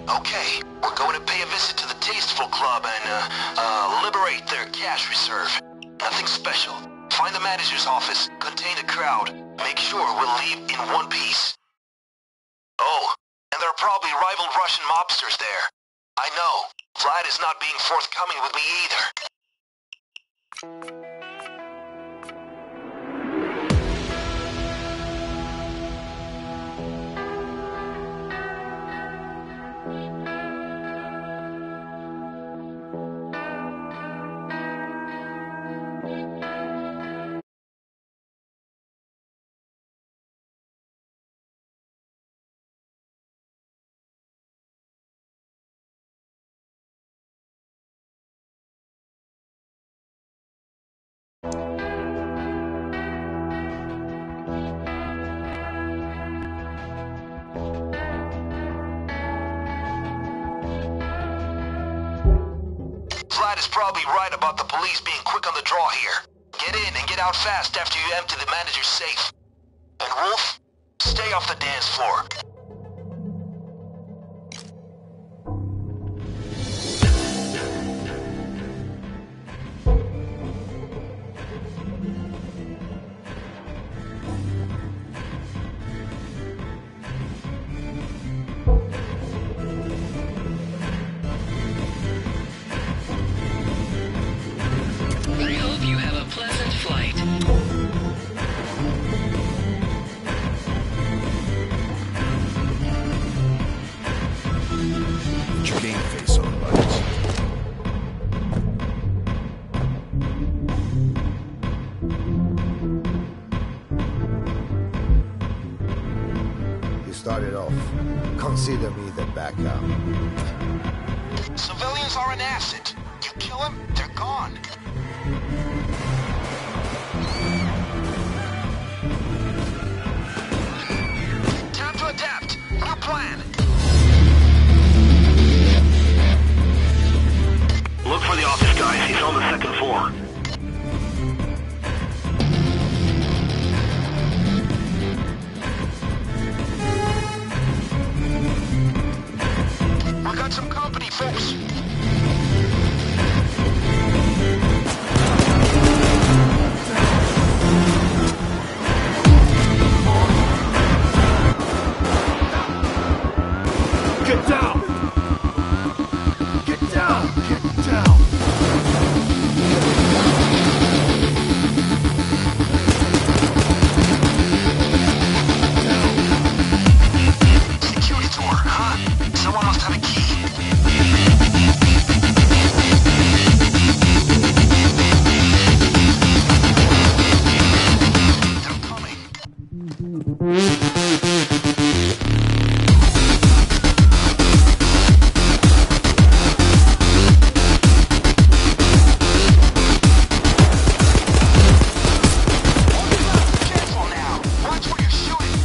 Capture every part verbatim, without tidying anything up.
Okay, we're going to pay a visit to the Tasteful Club and, uh, uh, liberate their cash reserve. Nothing special. Find the manager's office, contain the crowd, make sure we'll leave in one piece. Oh, and there are probably rival Russian mobsters there. I know. Vlad is not being forthcoming with me either. Vlad is probably right about the police being quick on the draw here. Get in and get out fast after you empty the manager's safe. And Wolf, stay off the dance floor. I hope you have a pleasant flight. Put your game face on, buddies. You started off. Consider me the backup. Civilians are an asset. You kill them, they're gone. Time to adapt. New plan. Look for the office, guys. He's on the second floor. We got some company, folks. Get down! Get down! Get down! Security door, huh? Someone must have a key. They're coming. Careful now. Watch where you're shooting.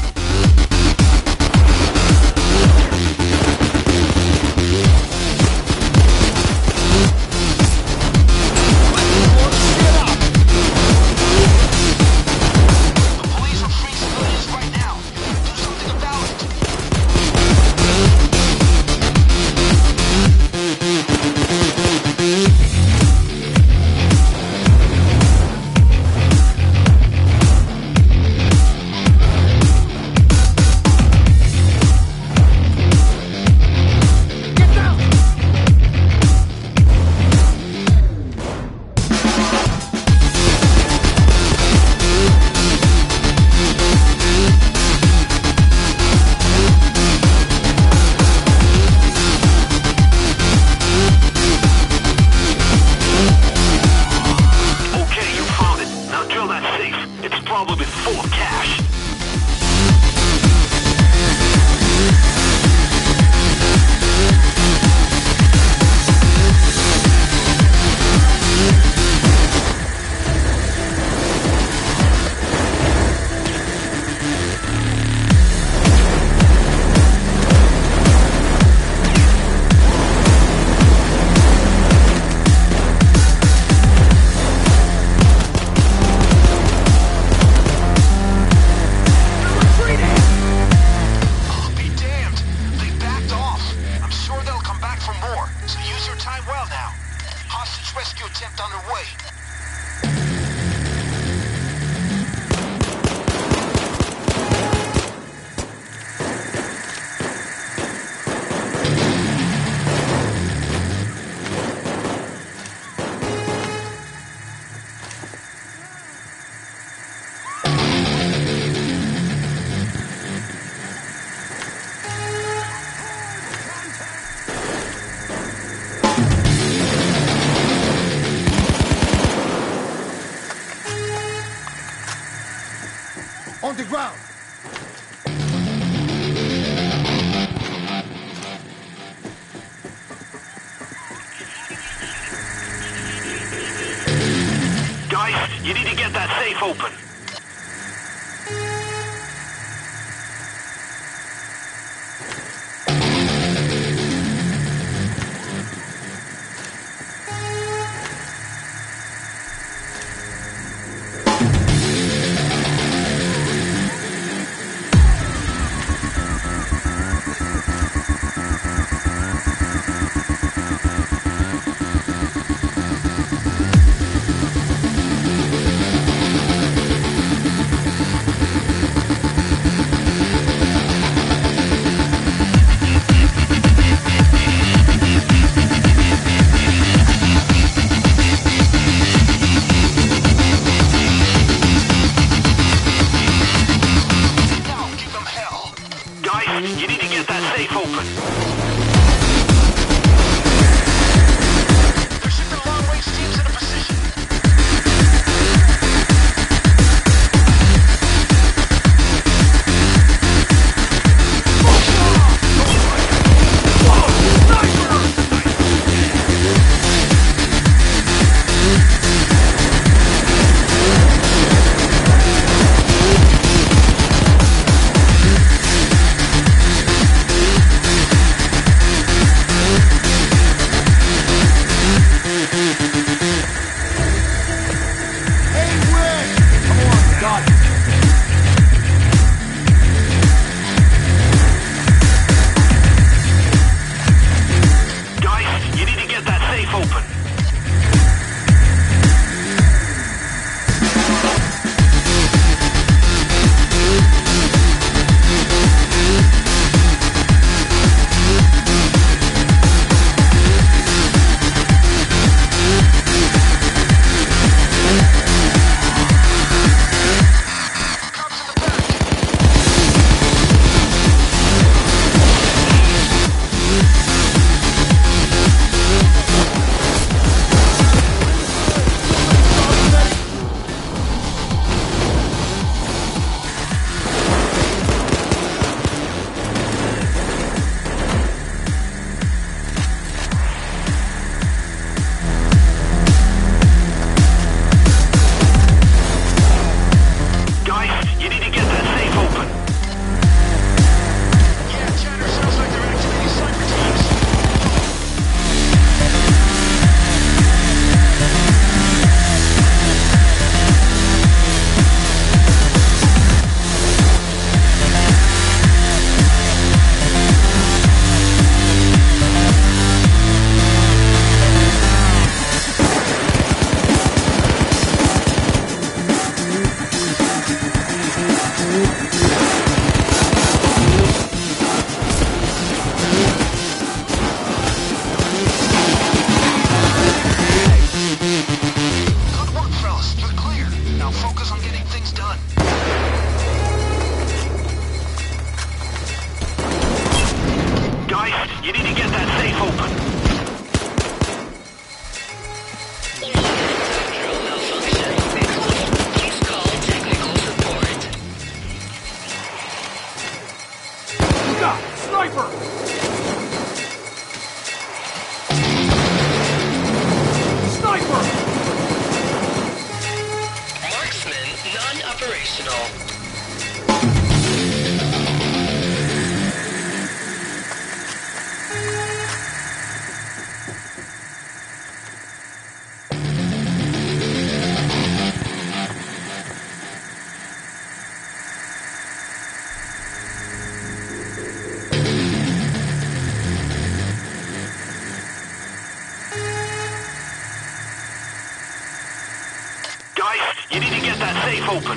The police are free civilians right now. Do something about it. Okay, you found it. Now drill that safe. It's probably full of cash. On the ground! Guys, you need to get that safe open. You need to get that safe open. They're shipping long-range teams into position. You need to get that safe open. Terminal malfunction. Please call technical support. Look out! Sniper! Sniper! Marksman non-operational. You need to get that safe open.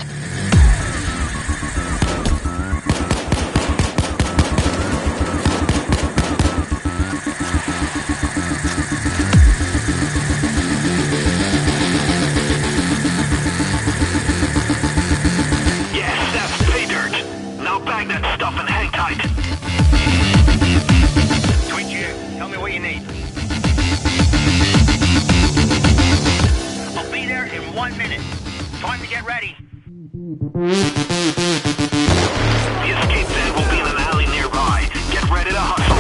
Yes, that's pay dirt. Now bag that stuff and hang tight. Tweet you. Tell me what you need. I'll be there in one minute. Time to get ready. The escape van will be in an alley nearby. Get ready to hustle.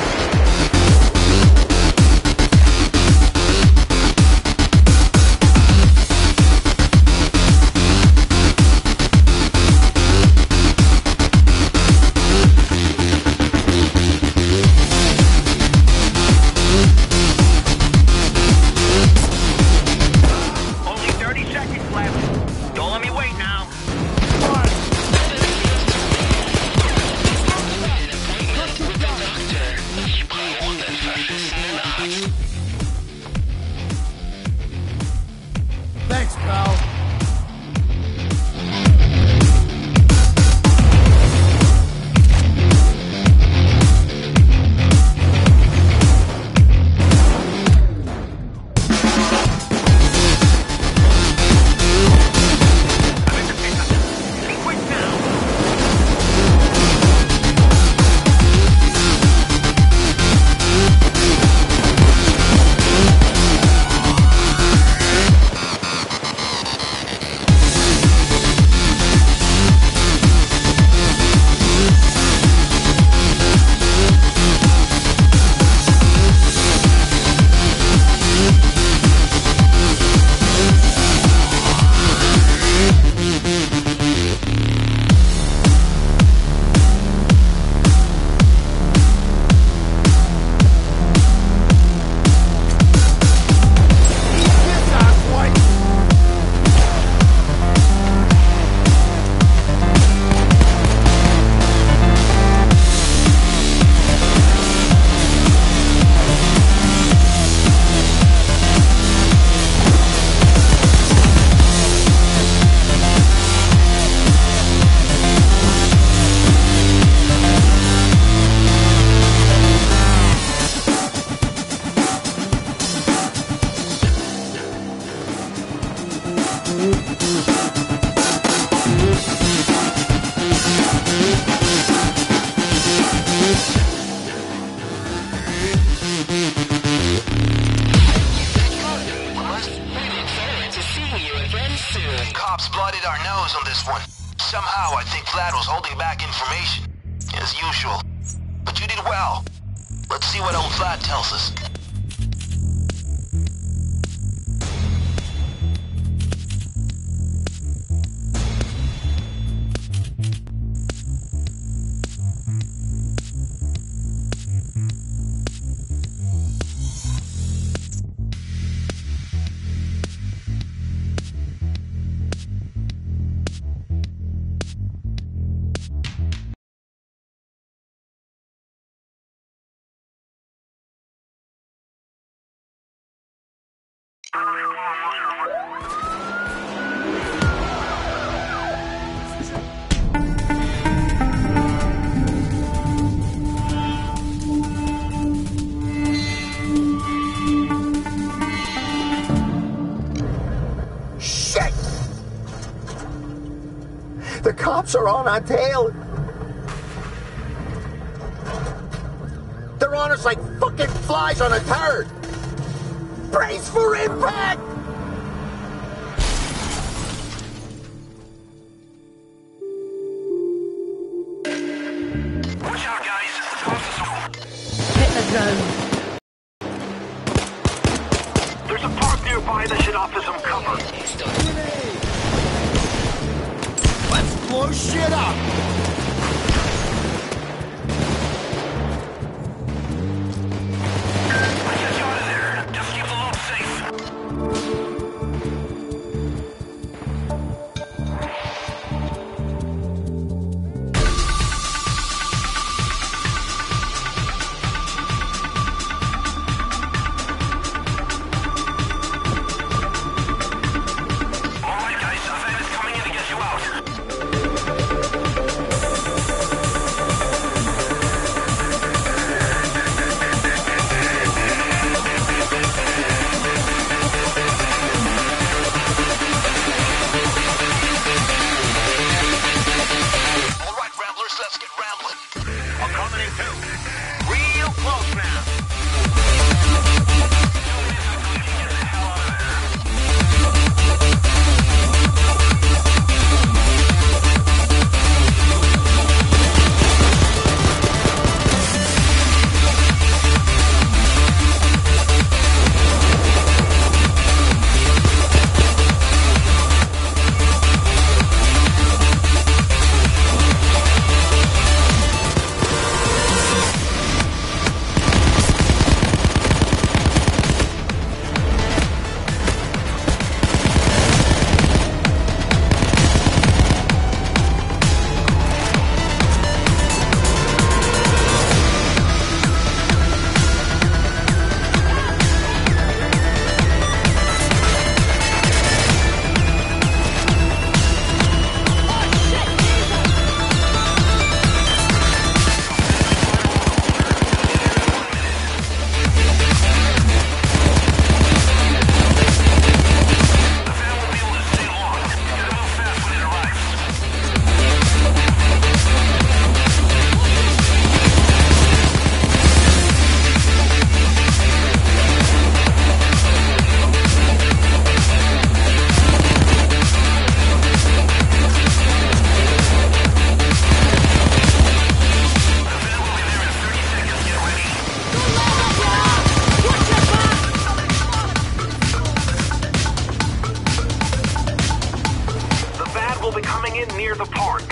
Only thirty seconds left. Don't let me wait now. Thanks, pal. Be quick now. This asswipe! To seeing you again soon. Cops blooded our nose on this one. Somehow, I think Vlad was holding back information. As usual. But you did well. Let's see what old Vlad tells us. Shit! The cops are on our tail. They're on us like fucking flies on a turd. Brace for impact! Watch out, guys. The cops are... Hit the zone. There's a park nearby that should offer some cover. Let's blow shit up! I get you out of there. Just keep the load safe. All right, guys. A van is coming in to get you out. near the park.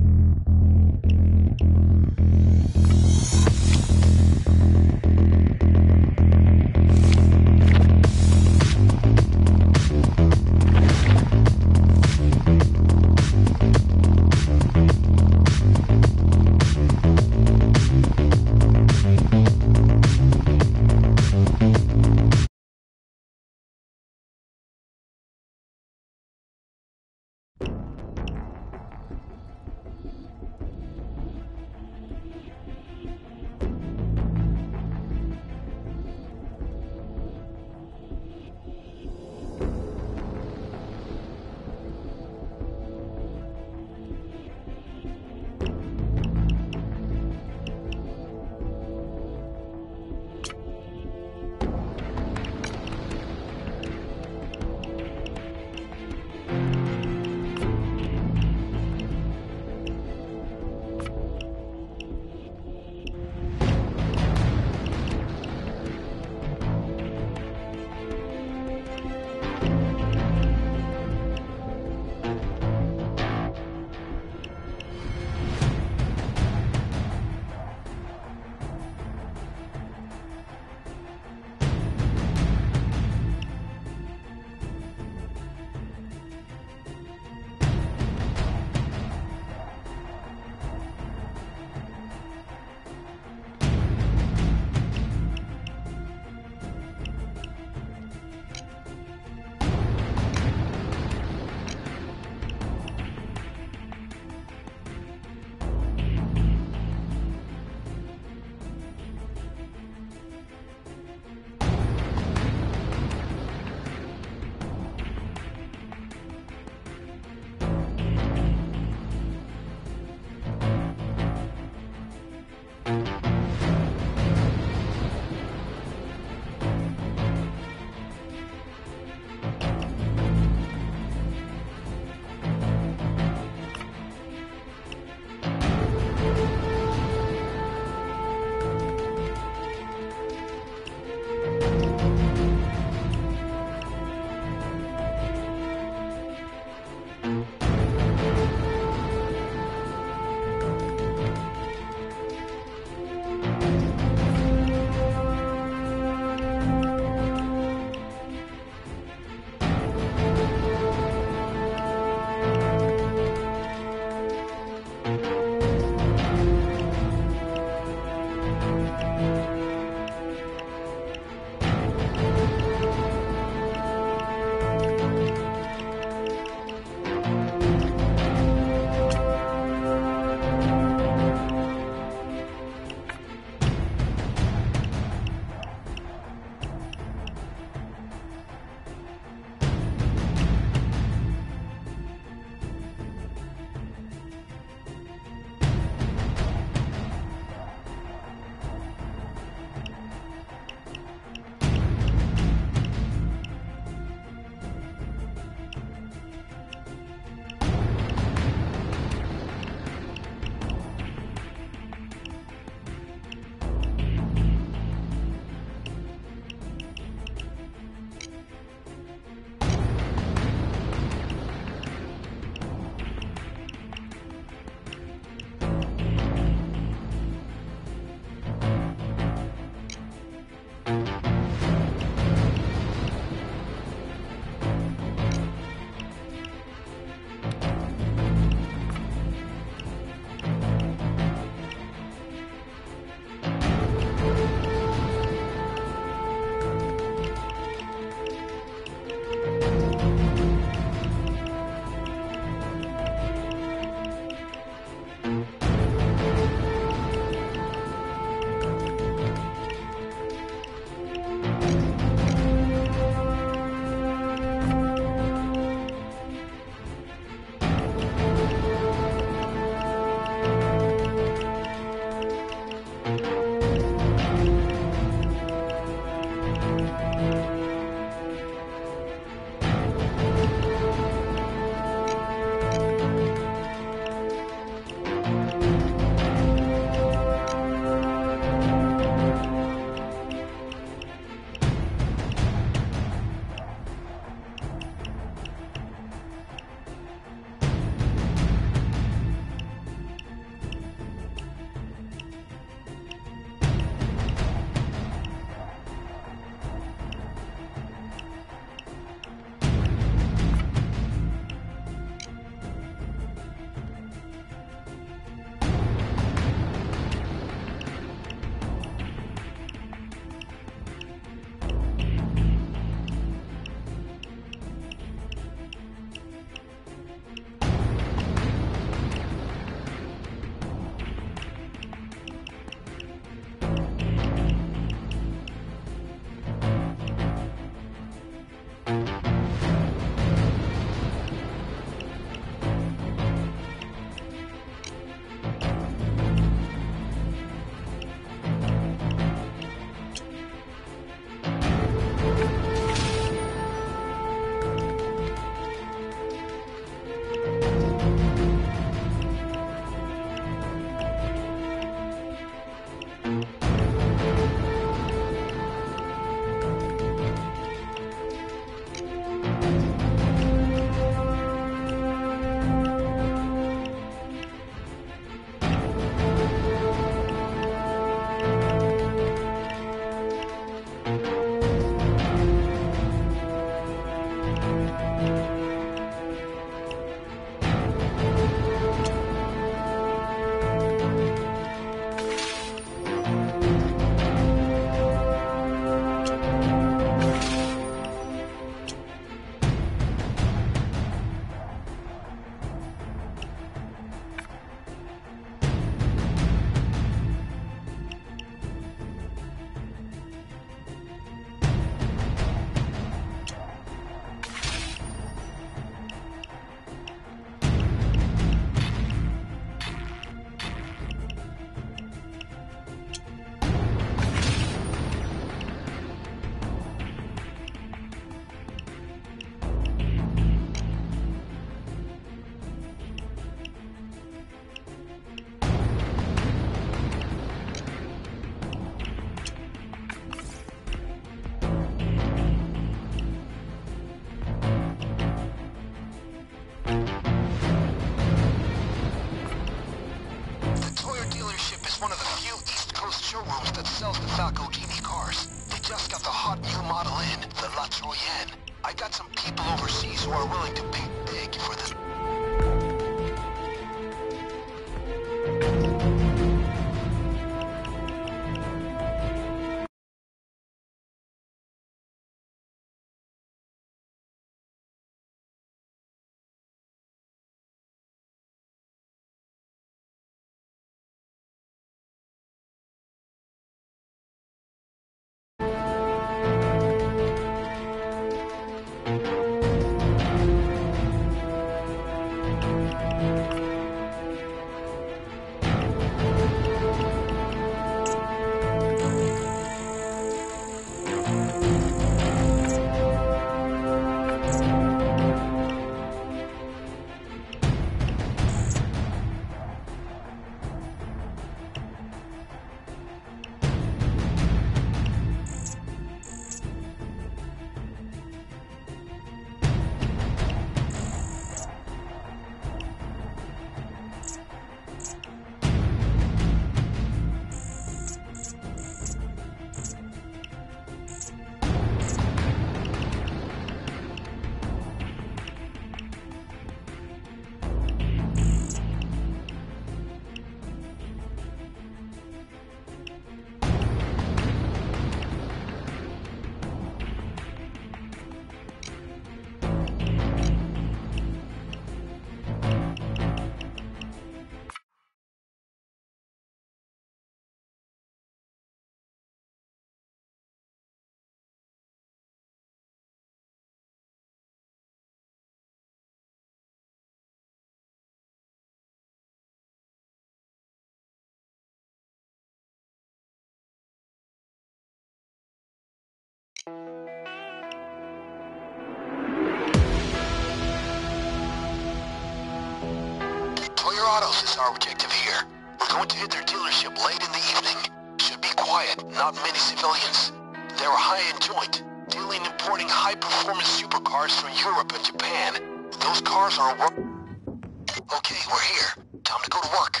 Stratos is our objective here. We're going to hit their dealership late in the evening. Should be quiet, not many civilians. They're high-end joint, dealing and importing high-performance supercars from Europe and Japan. Those cars are... Okay, we're here. Time to go to work.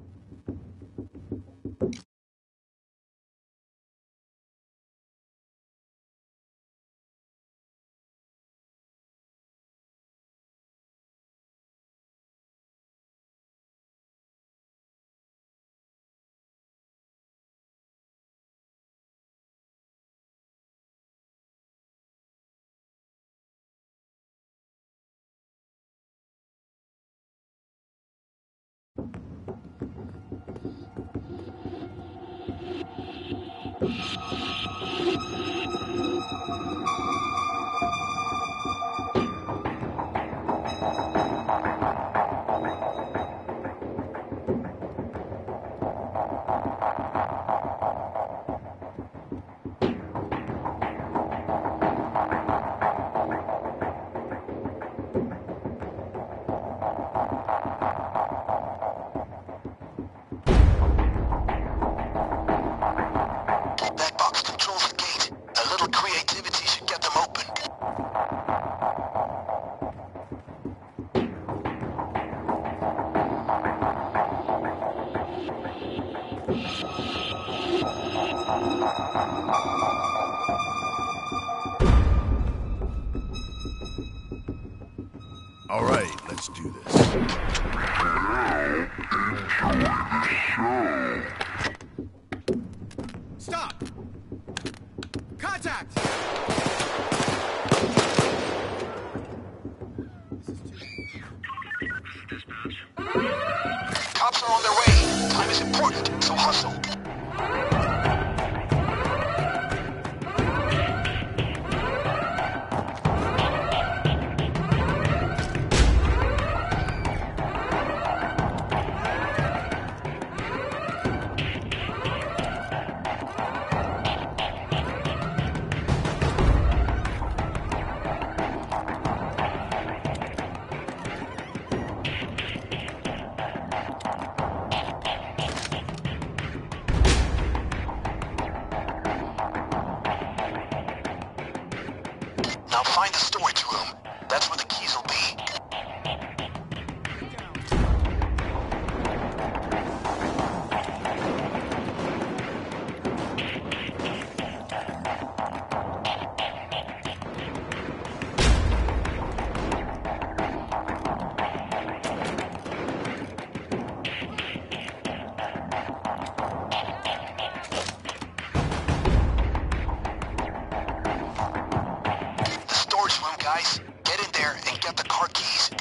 All right, let's do this. Stop! Contact! Cops are on their way. Time is important, so hustle. Now find the storage room. That's where the keys will be. Guys, get in there and get the car keys.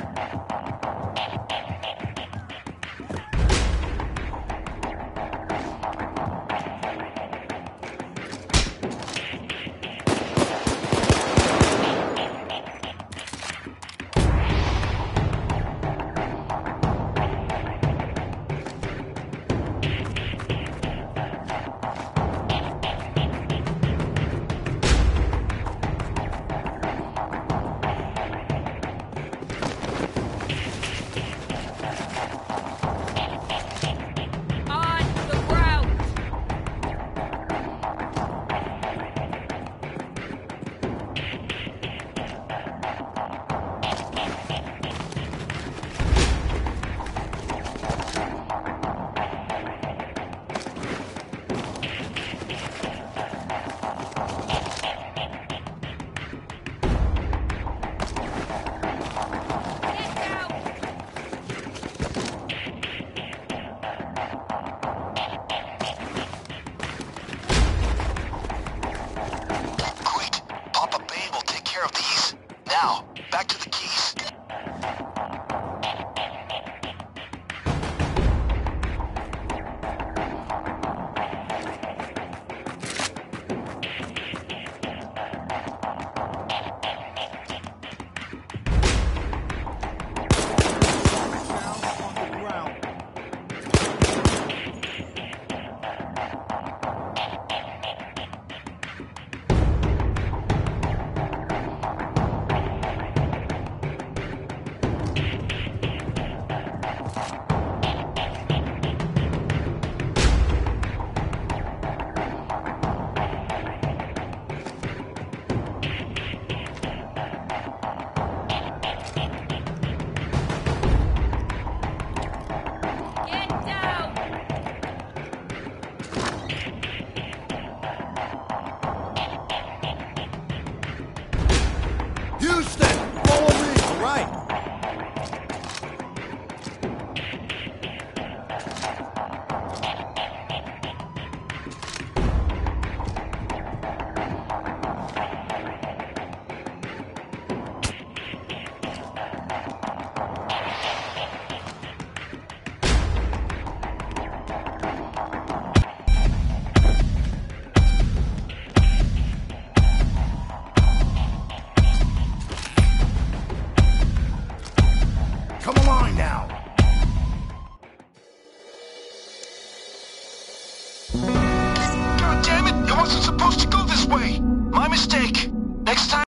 Now, back to the keys. Next time.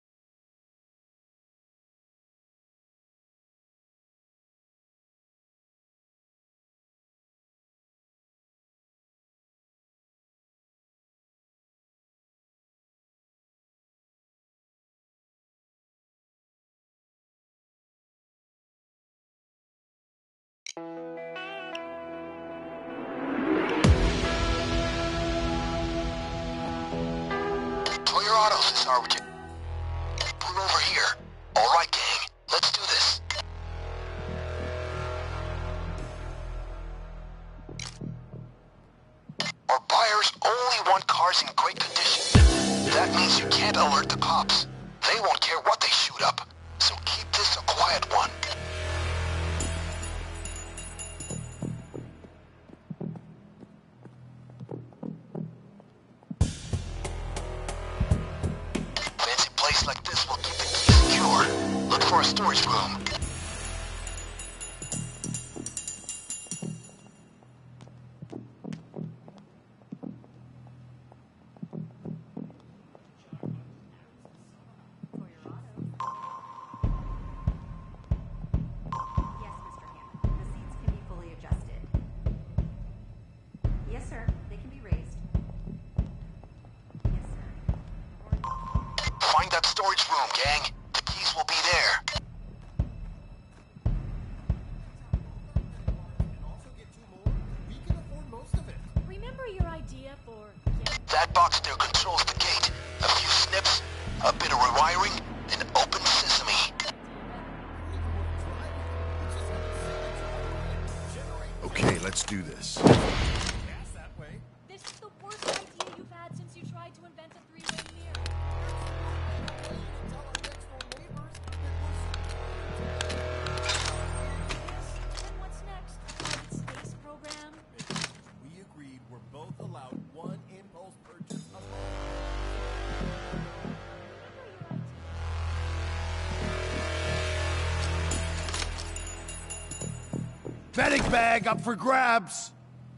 Toyo Autos is our... Pull over here. All right, gang. Let's do this. Our buyers only want cars in great condition. That means you can't alert the cops. They won't care what they shoot up. So keep this a quiet one. Fancy place like this will keep the key secure. Look for a storage room. Yes, Mister Hammond. The seats can be fully adjusted. Yes, sir. They can be raised. Yes, sir. Find that storage room, gang. The keys will be there. Remember your idea for getting That box there controls the gate. A few snips, a bit of rewiring, and open sesame. Okay, let's do this. This is the worst idea you've had since you tried to invent a three-way mirror. Then what's next? Private space program? We agreed we're both allowed one impulse purchase a month. Medic bag up for grabs!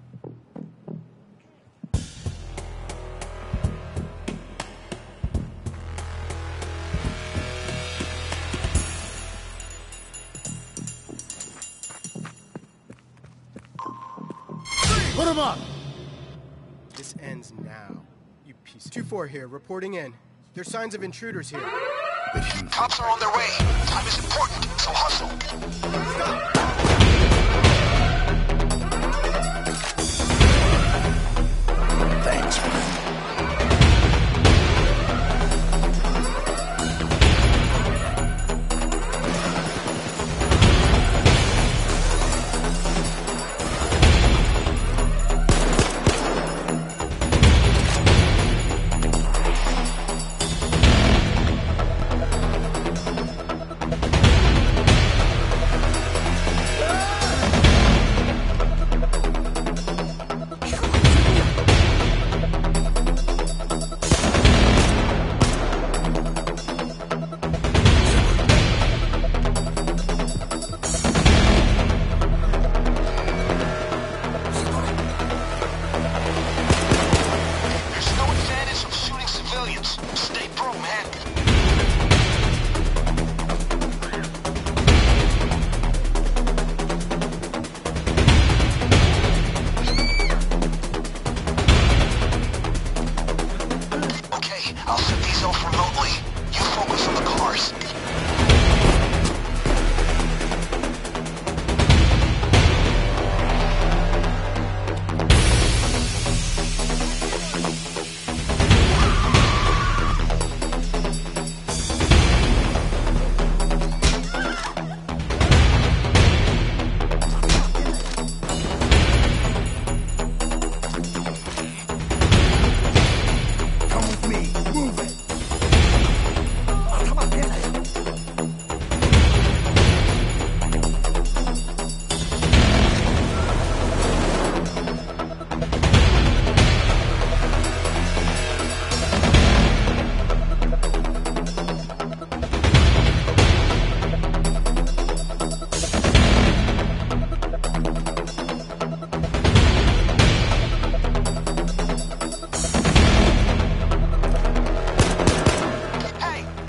Put him up! This ends now. You piece of... two four here, reporting in. There's signs of intruders here. The huge... Cops are on their way. Time is important, so hustle. Thanks, man. Ah!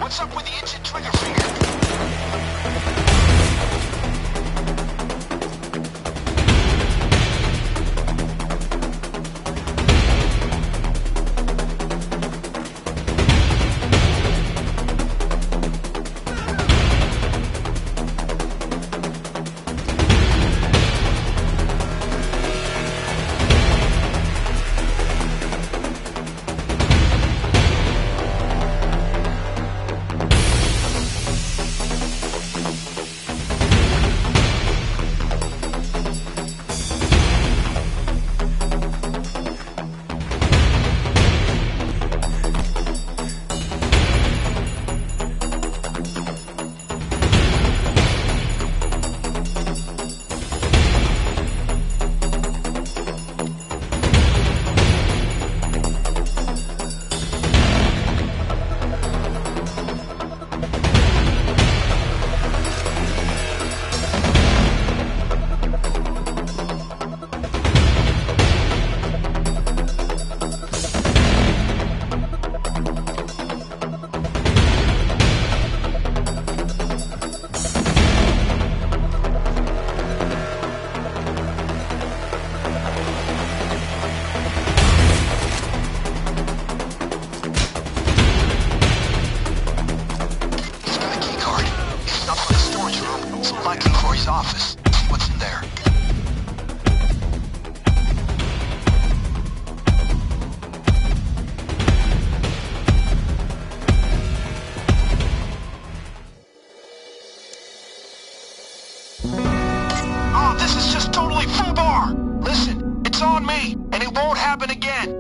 What's up with the itching trigger finger? Office. See what's in there. Oh, this is just totally foobar! Listen, it's on me, and it won't happen again.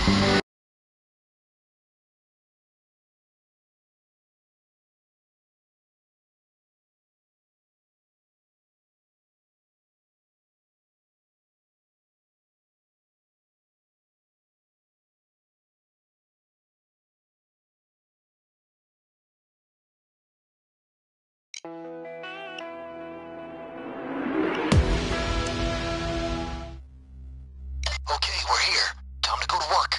Okay, we're here. Time to go to work.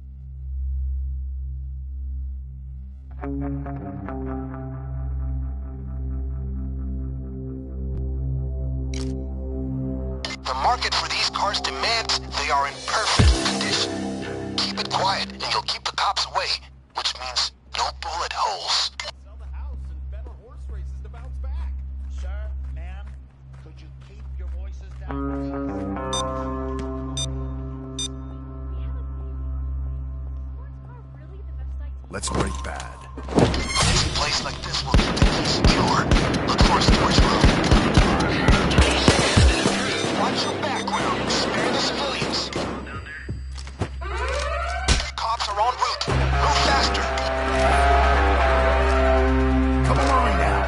The market for these cars demands they are in perfect condition. Keep it quiet and you'll keep the cops away, which means no bullet holes. Sell the house and better horse races to bounce back. Sir, ma'am, could you keep your voices down? Let's break bad. Any place like this will keep the key secure. Look for a storage room. Watch your background. Spare the civilians. Cops are en route. Move faster. Come along now.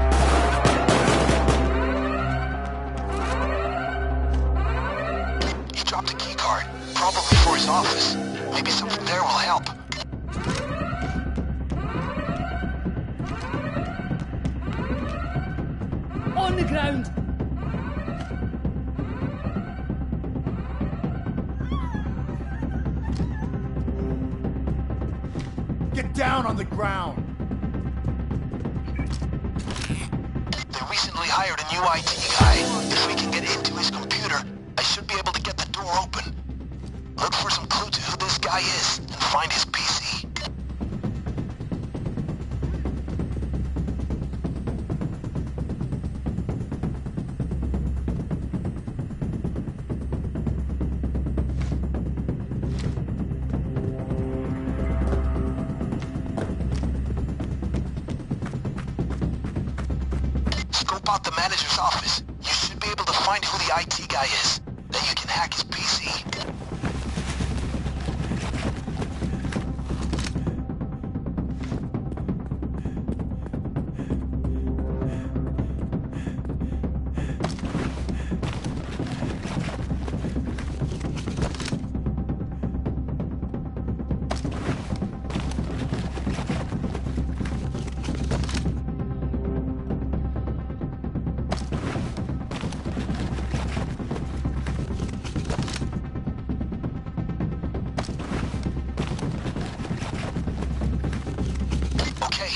He dropped a key card. Probably for his office. Maybe something there will help. On the ground! Get down on the ground. They recently hired a new I T guy. If we can get into his computer, I should be able to get the door open. Look for some clue to who this guy is and find his P C. Scope out the manager's office. You should be able to find who the I T guy is. Then you can hack his P C.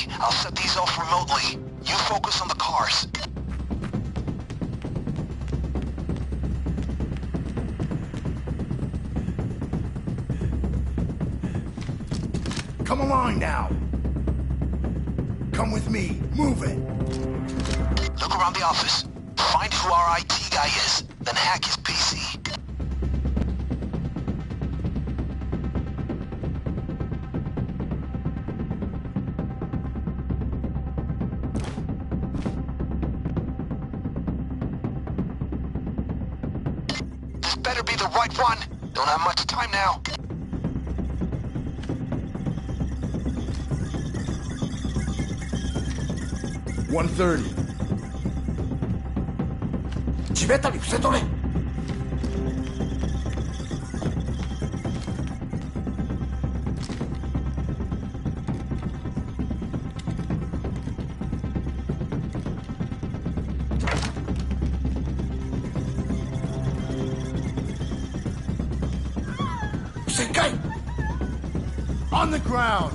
I'll set these off remotely. You focus on the cars. Come along now. Come with me. Move it. Look around the office. Find who our I T guy is, then hack his P C. This better be the right one. Don't have much time now. one thirty. 地べたに伏せとれ。旋回 On the ground.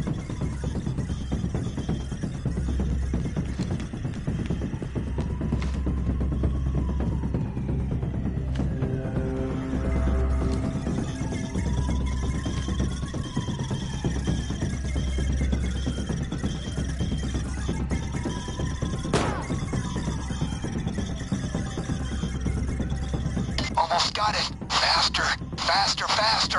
Almost got it. Faster, faster, faster.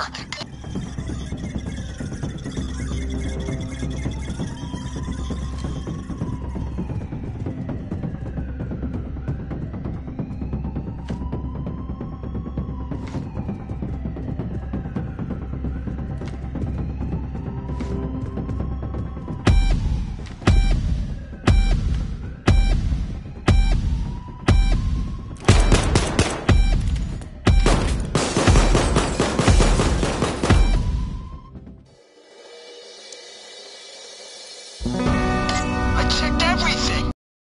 I checked everything.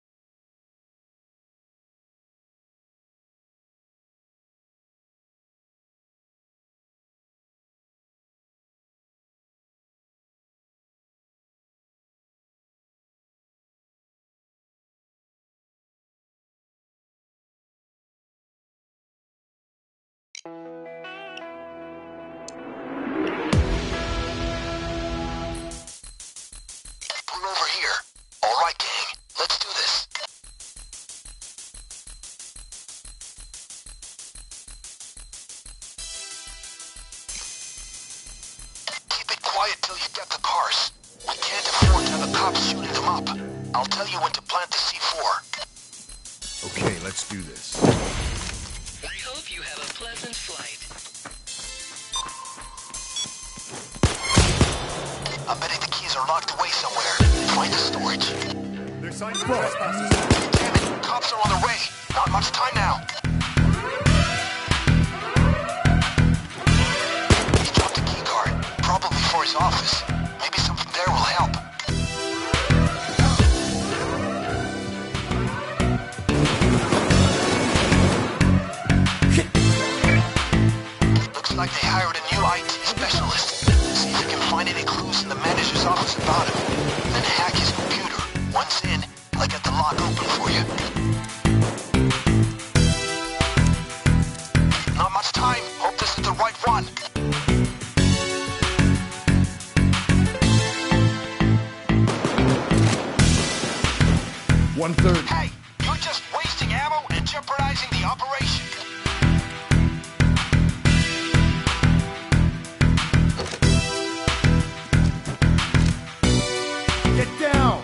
Pull over here. All right, gang. Let's do this. Keep it quiet till you get the cars. We can't afford to have the cops shooting them up. I'll tell you when to plant the C four. Okay, let's do this. We hope you have a pleasant flight. I'm betting the keys are locked away somewhere. Find the storage. There's signs of trespassers. Damn it, cops are on the way. Not much time now. He dropped a key card, probably for his office. Maybe something there will help. Looks like they hired a new I T specialist. See if you can find any clues in the manager's office about him. Then hack his computer. Once in, I'll get the lock open for you. Not much time. Hope this is the right one. one thirty. Hey, you're just wasting ammo and jeopardizing the operation. Get down.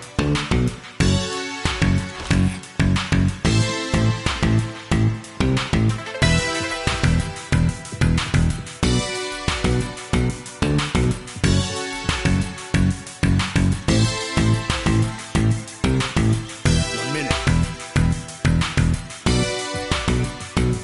A minute.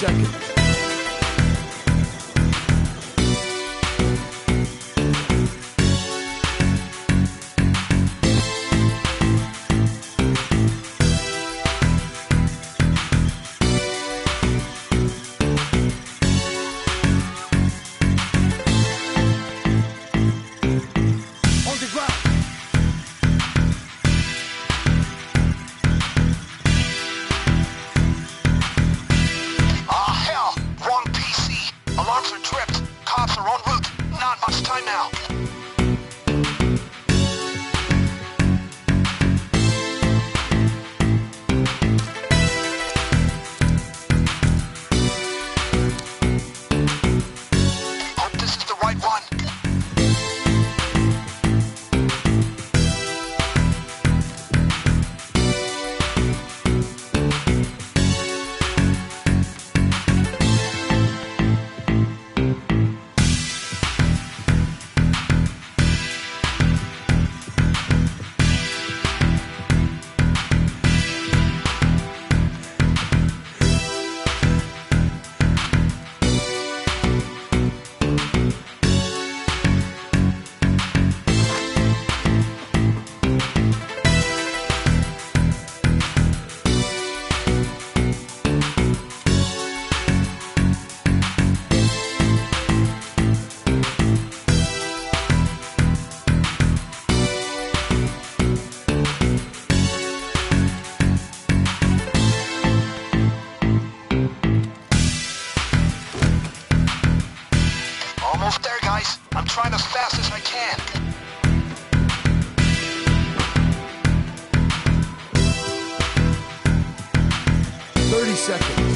seconds. On the ground. Ah, hell! Wrong P C. Alarms are tripped. Cops are en route. Not much time now. Hope this is the right one. Almost there, guys. I'm trying as fast as I can. Thirty seconds.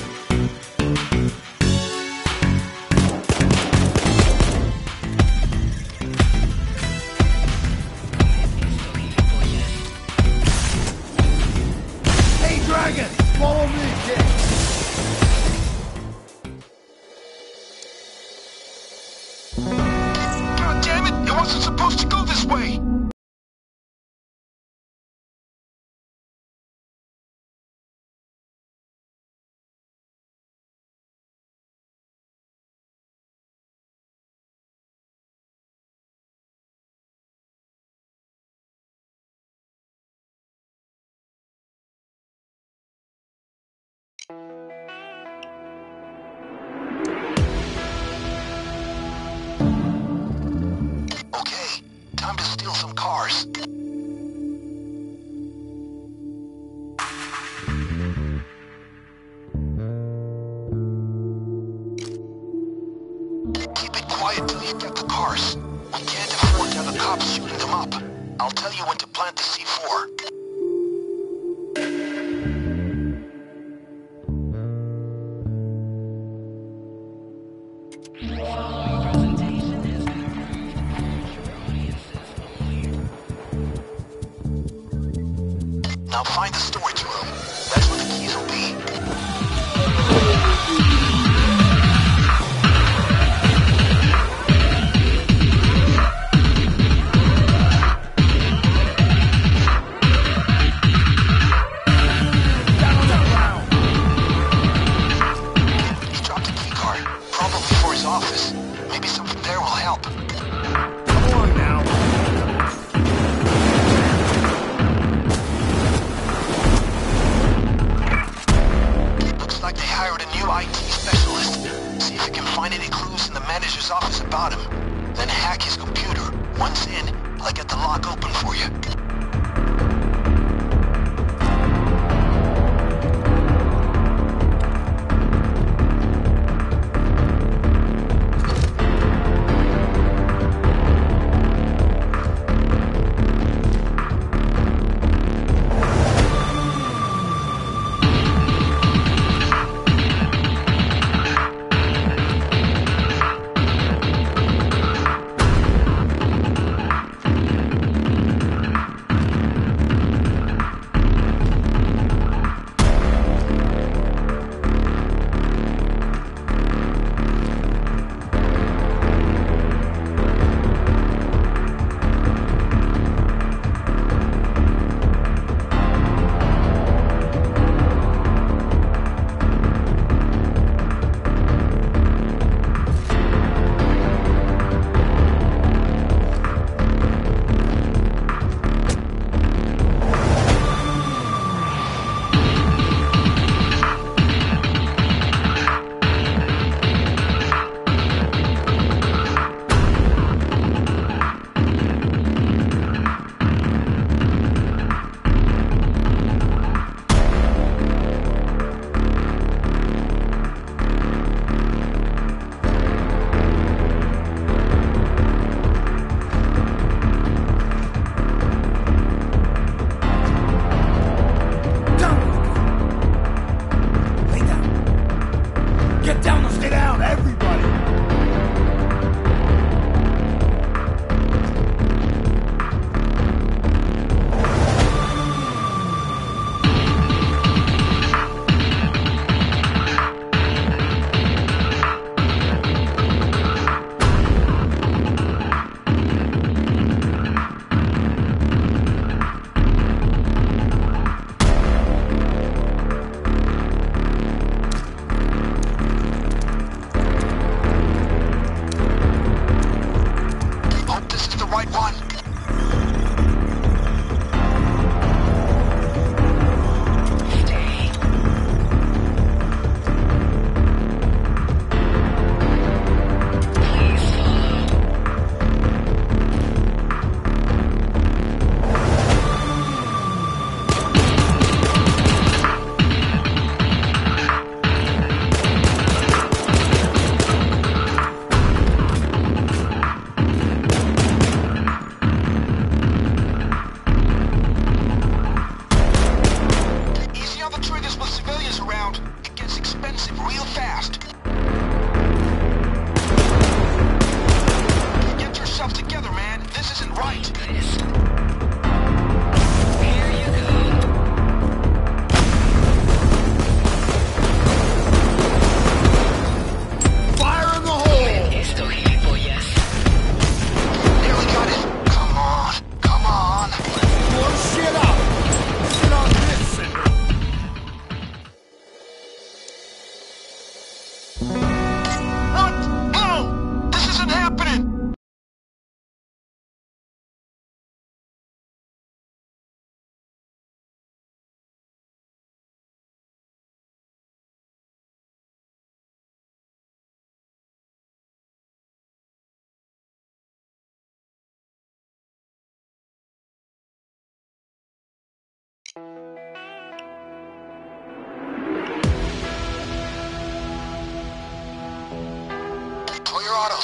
Hey, Dragon! Follow me, Dick! God damn it! It wasn't supposed to go this way! Okay, time to steal some cars. Keep it quiet till you get the cars. We can't afford to have the cops shooting them up. I'll tell you when to plant the C four. Presentation has been approved for audiences only. Now find the storage room. That's where the keys will be. He dropped a key card, probably for his office. Maybe something there will help. Come on now. Looks like they hired a new I T specialist. See if you can find any clues in the manager's office about him. Then hack his computer. Once in, I'll get the lock open for you.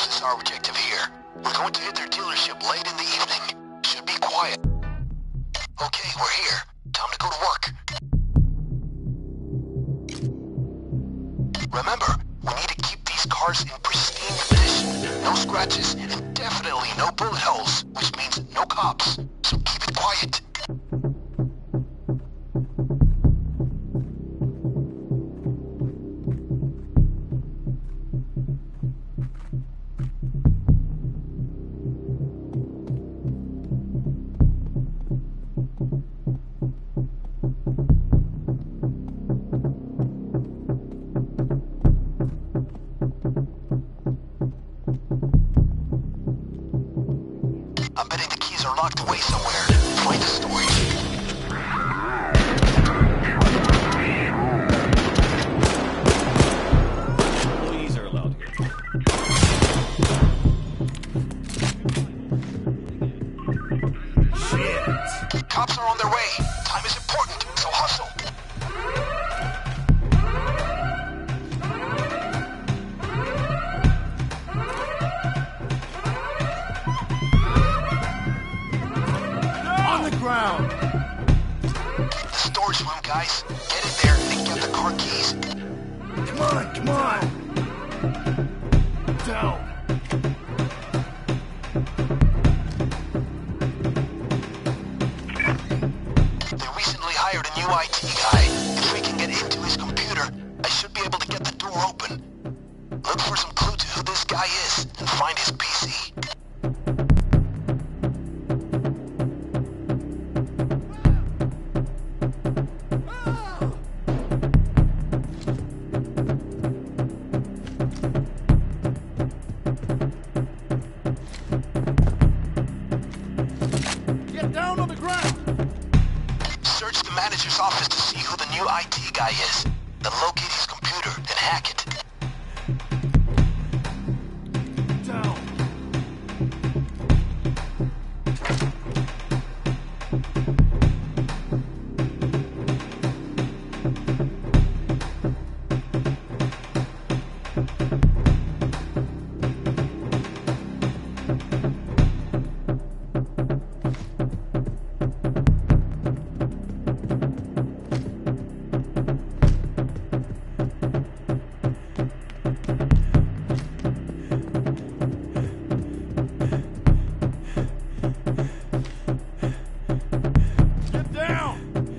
House is our objective here. We're going to hit their dealership late in the evening. Should be quiet. Okay, we're here. Time to go to work. Remember, we need to keep these cars in pristine condition. No scratches, and definitely no bullet holes, which means no cops. So keep it quiet. I'm betting the keys are locked away somewhere. Find the storage. Employees are allowed here. Shit. Cops are on their way. Time is important, so hustle. On the ground. The storage room, guys. Get in there and get the car keys. Come on, come on. Down. They recently hired a new I T guy. If we can get into his computer, I should be able to get the door open. Look for some clue to who this guy is and find his P C. Get down on the ground. Search the manager's office to see who the new I T guy is. Then locate his computer and hack it. Down. Get down.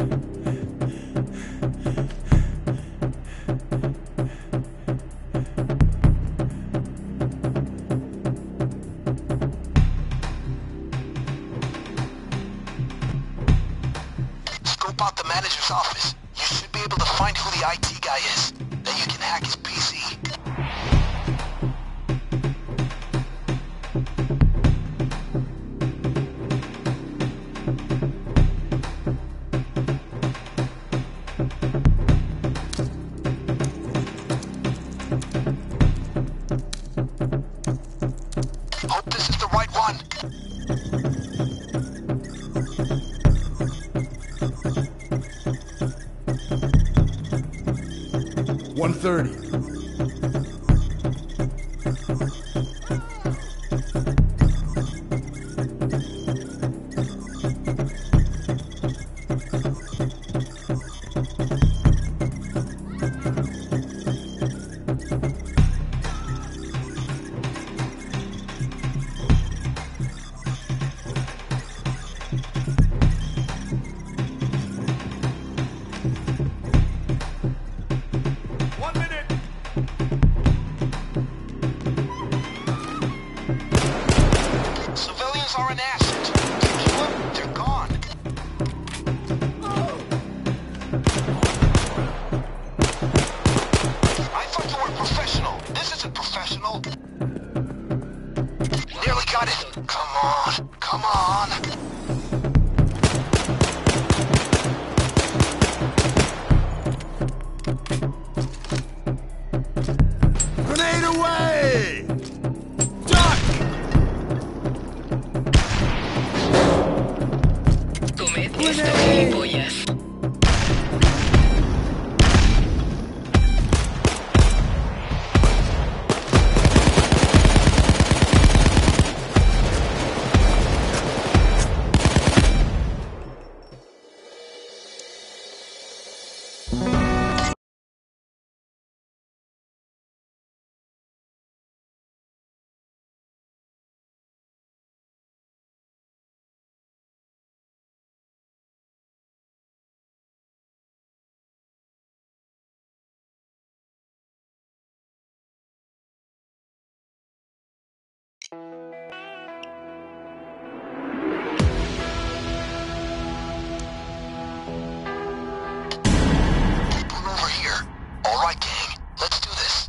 Scope out the manager's office. You should be able to find who the I T guy is. Then you can hack his P C. Hope this is the right one. one thirty. One minute. Pull over here. All right, gang. Let's do this.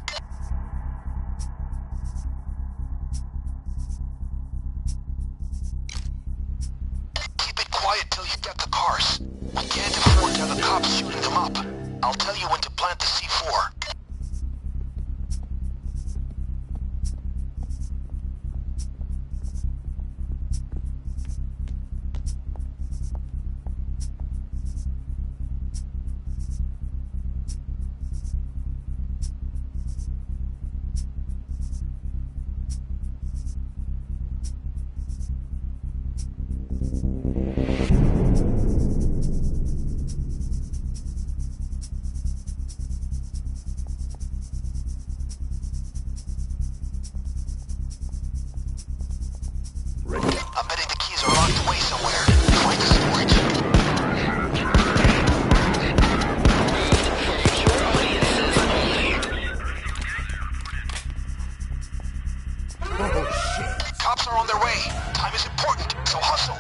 Keep it quiet till you get the cars. We can't afford to have the cops shooting them up. I'll tell you when to plant the C four. I'm betting the keys are locked away somewhere. Find the storage. Oh, shit. Cops are on their way. Time is important, so hustle.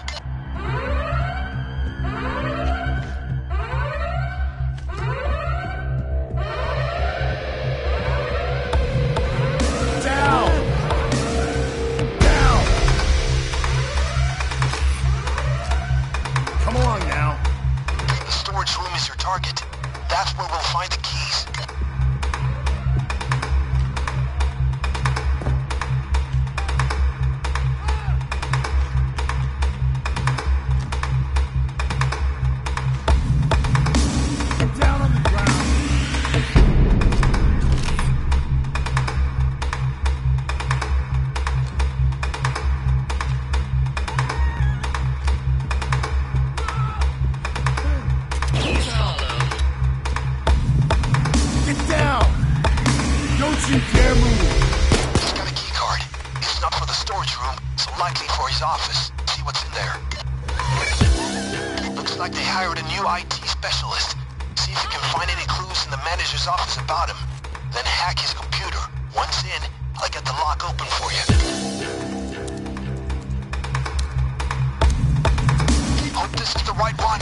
Down! Down! Come along now. The storage room is your target. That's where we'll find the keys. Get down on the ground. Please follow. Get down! Don't you dare move! He's got a key card. It's not for the storage room, so likely for his office. See what's in there. Looks like they hired a new I T specialist. See if you can find any clues in the manager's office about him. Then hack his computer. Once in, I'll get the lock open for you. Hope this is the right one.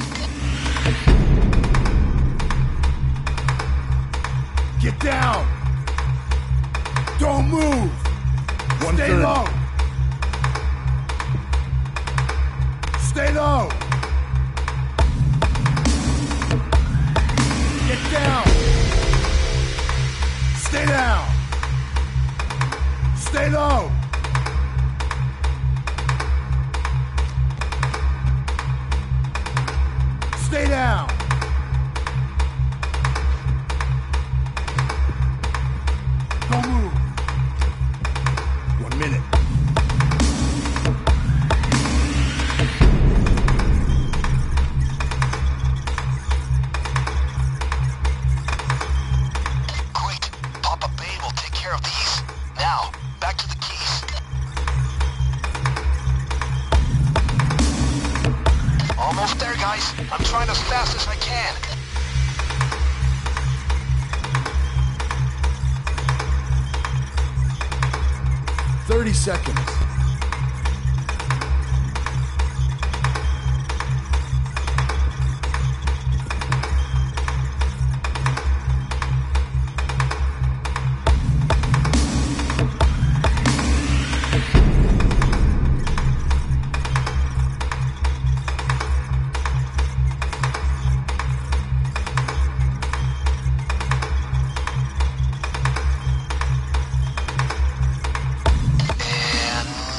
Get down! Don't move! one Stay thirty. low! Stay low! Get down! Stay down! Stay low! Stay down! Don't move! One minute. Great. Papa Bay will take care of these. Now, back to the keys. Almost there, guys. I'm trying as fast as I can. Thirty seconds. And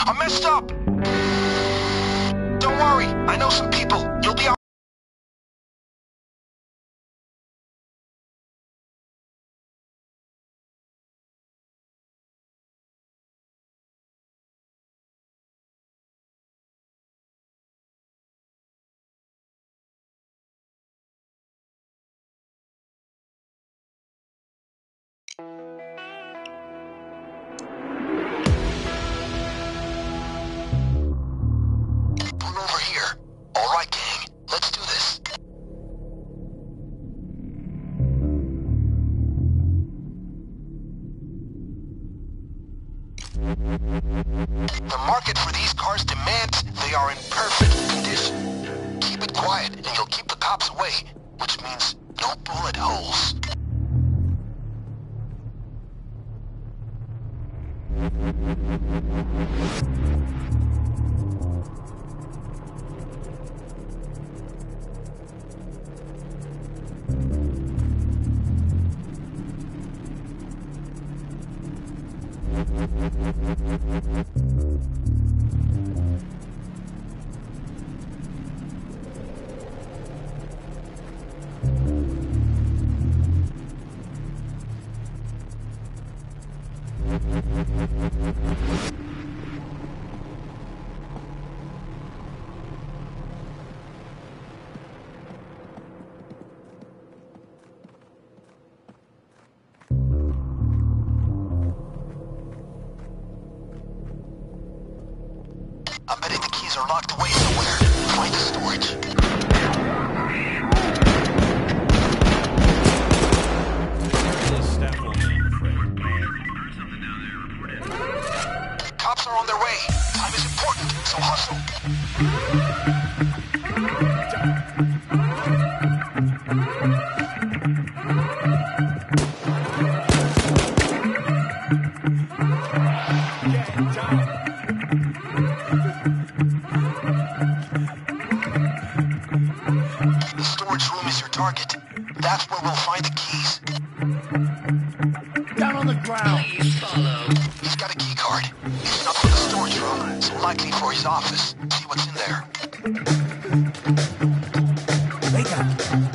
I messed up! Don't worry, I know some people. You'll be all Pull over here. All right, gang. Let's do this. The market for these cars demands they are in perfect condition. Keep it quiet and you'll keep the cops away, which means no bullet holes. I'm betting the keys are locked away somewhere. Find the storage. This staff won't be afraid. Cops are on their way. Time is important, so hustle. The storage room is your target. That's where we'll find the keys. Down on the ground. Please follow. He's got a key card. It's not for the storage room, so likely for his office. See what's in there. Wake up.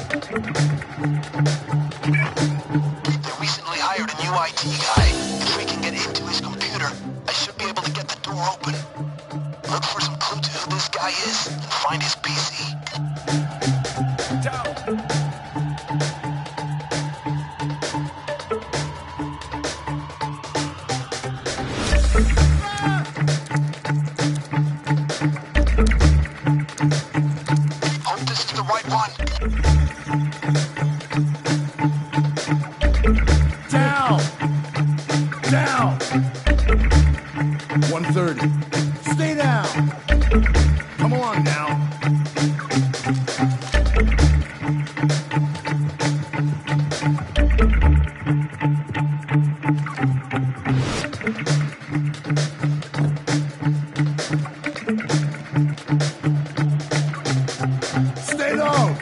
They recently hired a new I T guy. If we can get into his computer, I should be able to get the door open. Look for some clue to who this guy is and find his P C. Down. Hope this is the right one. Down. Down. one thirty. Stay down. Come on now. Stay low.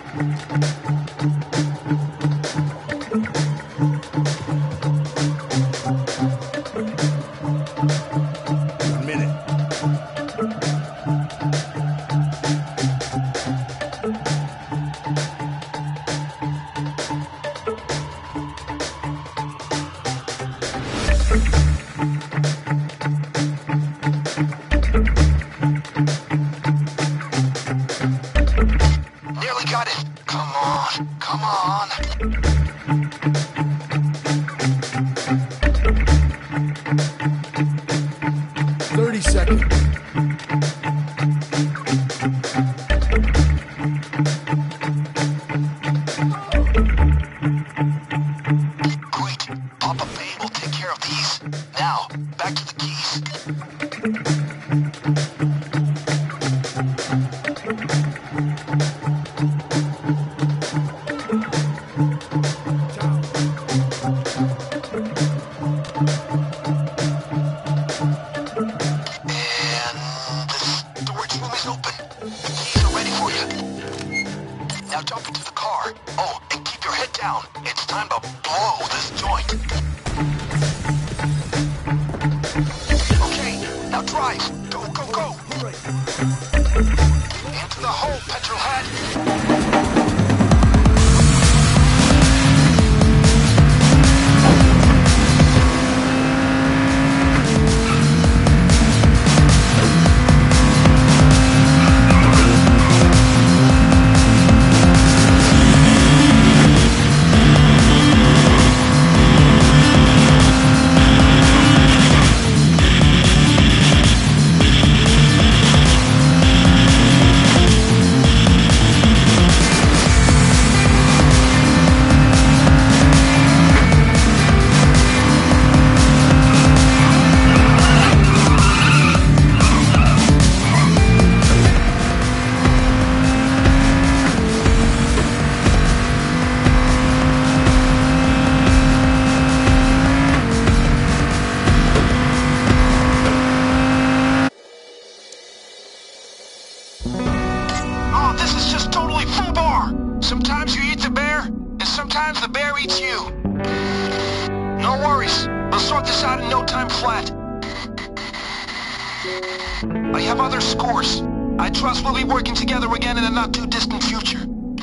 One minute. Nearly got it. Come on. Come on. thirty seconds. Great. Papa Bay will take care of these. Now, back to the keys. And the storage room is open. The keys are ready for you. Now jump into the car. Oh, and keep your head down. It's time to blow this joint. Okay, now drive. Don't Sometimes you eat the bear, and sometimes the bear eats you. No worries. We'll sort this out in no time flat. I have other scores. I trust we'll be working together again in the not-too-distant future.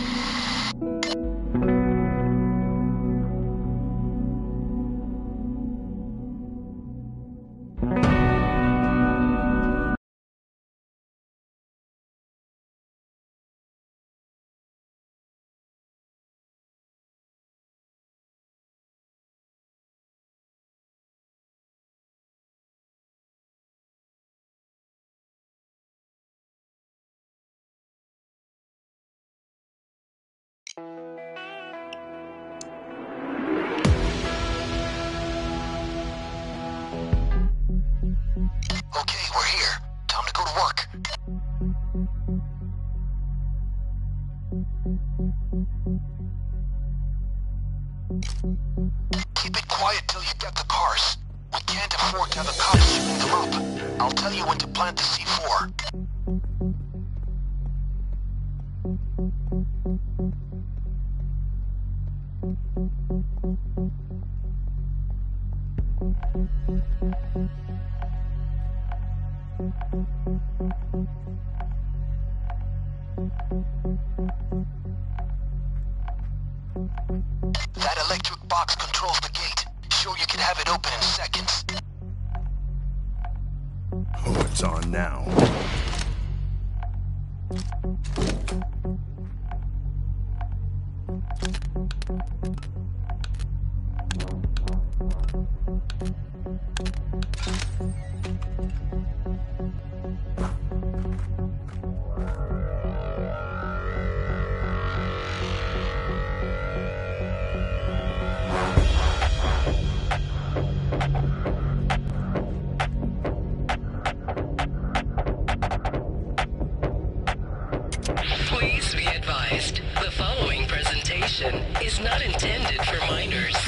Okay, we're here. Time to go to work. Keep it quiet till you get the cars. We can't afford to have the cops shooting them up. I'll tell you when to plant the C four. That electric box controls the gate. Sure you can have it open in seconds. Oh, it's on now. Please be advised, the following presentation is not intended for minors.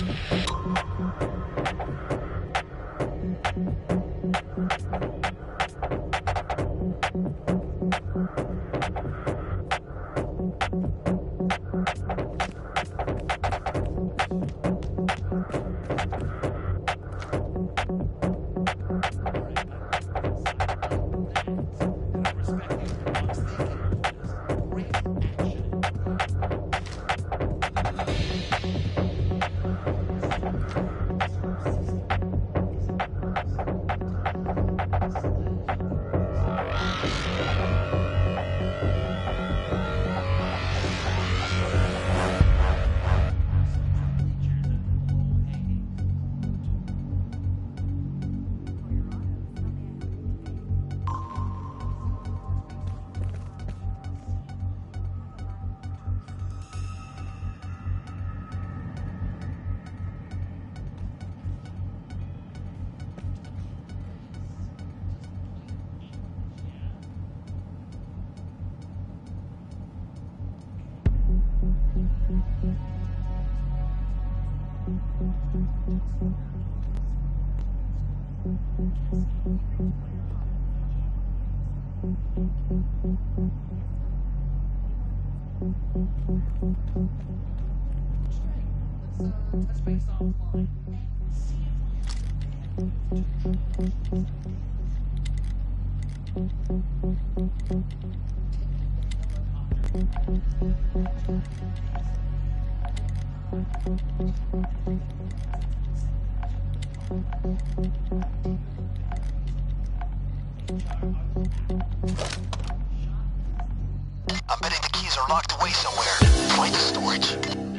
I'm betting the keys are locked away somewhere. Find the storage.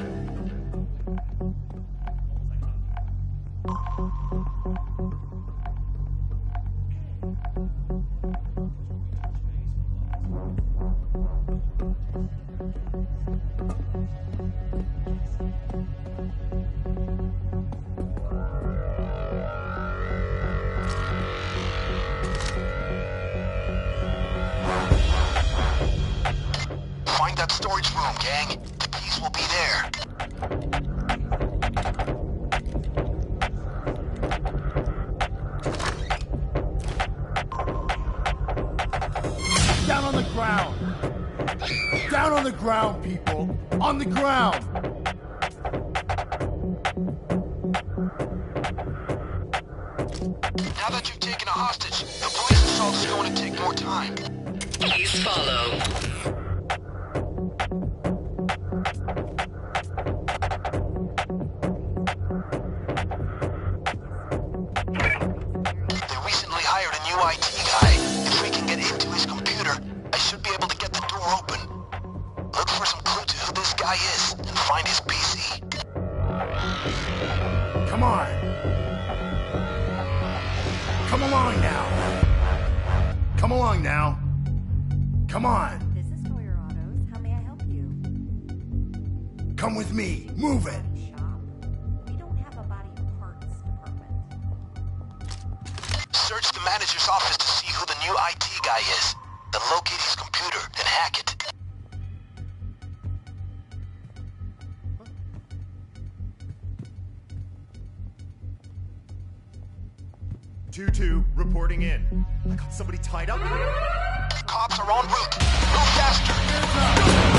Find that storage room, gang. The keys will be there. Down on the ground. Down on the ground, people! On the ground! Now that you've taken a hostage, the police assault is going to take more time. Please follow. They recently hired a new I T guy. If we can get into his computer, I should be able to get the door open. Look for some clue to who this guy is and find his P C. Come on! Come along now! Come along now! Come on! This is Toyer Autos. How may I help you? Come with me! Move it! Shop. We don't have a body parts department. Search the manager's office to see who the new I T guy is. Then locate his computer and hack it. two two, reporting in. I got somebody tied up. Cops are en route. Move faster.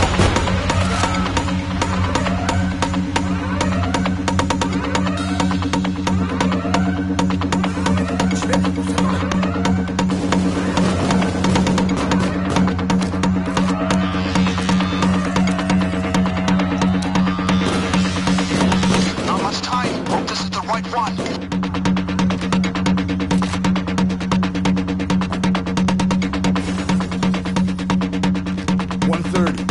Not much time. Hope this is the right one. one thirty.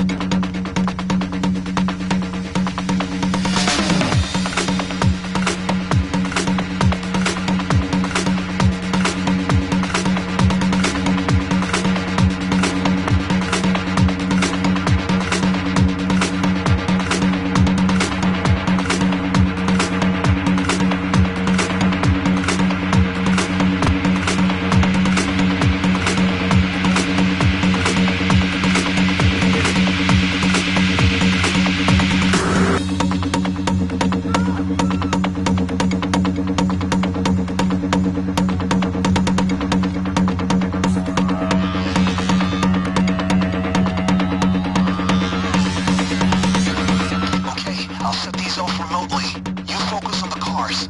I'll set these off remotely. You focus on the cars.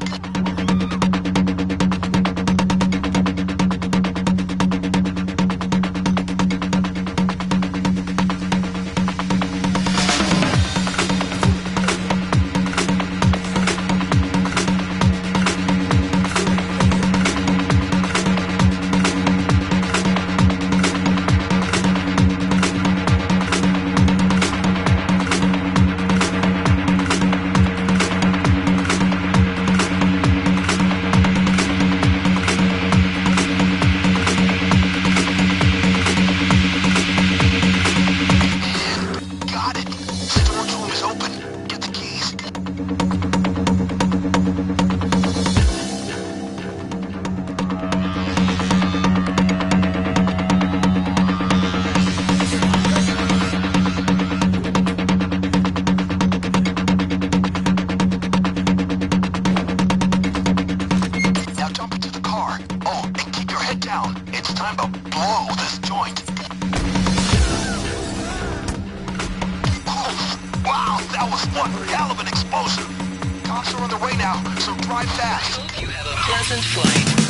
It's time to blow this joint. Oh, wow, that was one hell of an explosion. Cops are on their way now, so drive fast. Hope you have a pleasant flight.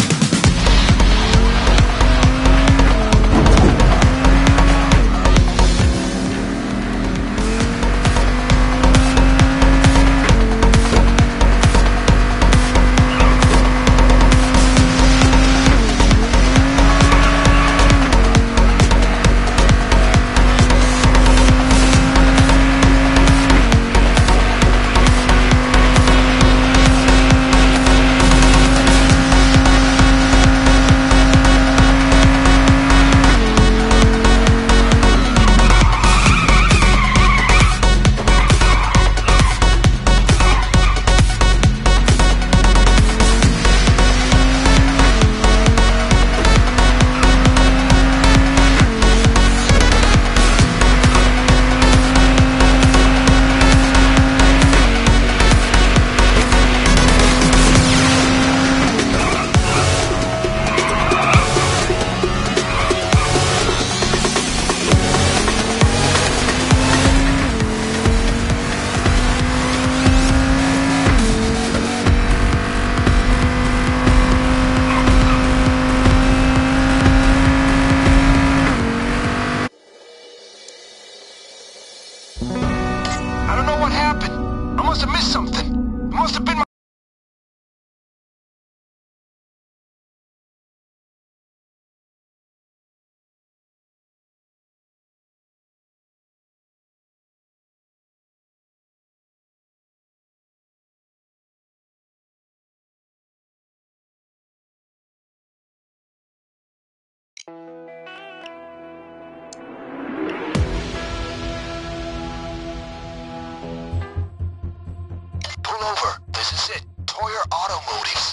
Pull over. This is it. Toyer Automotives.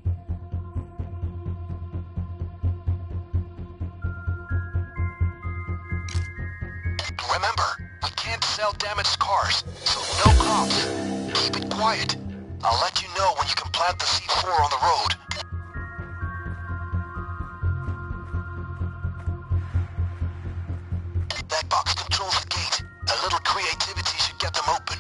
Remember, we can't sell damaged cars, so no cops. Keep it quiet. I'll let you know when you can plant the C four on the road. That box controls the gate. A little creativity should get them open.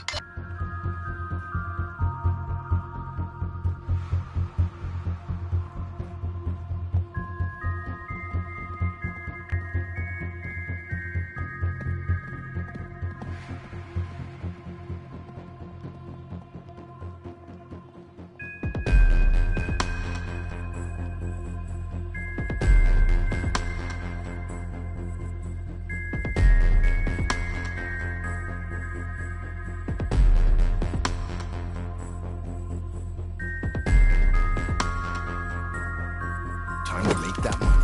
Time to make that money.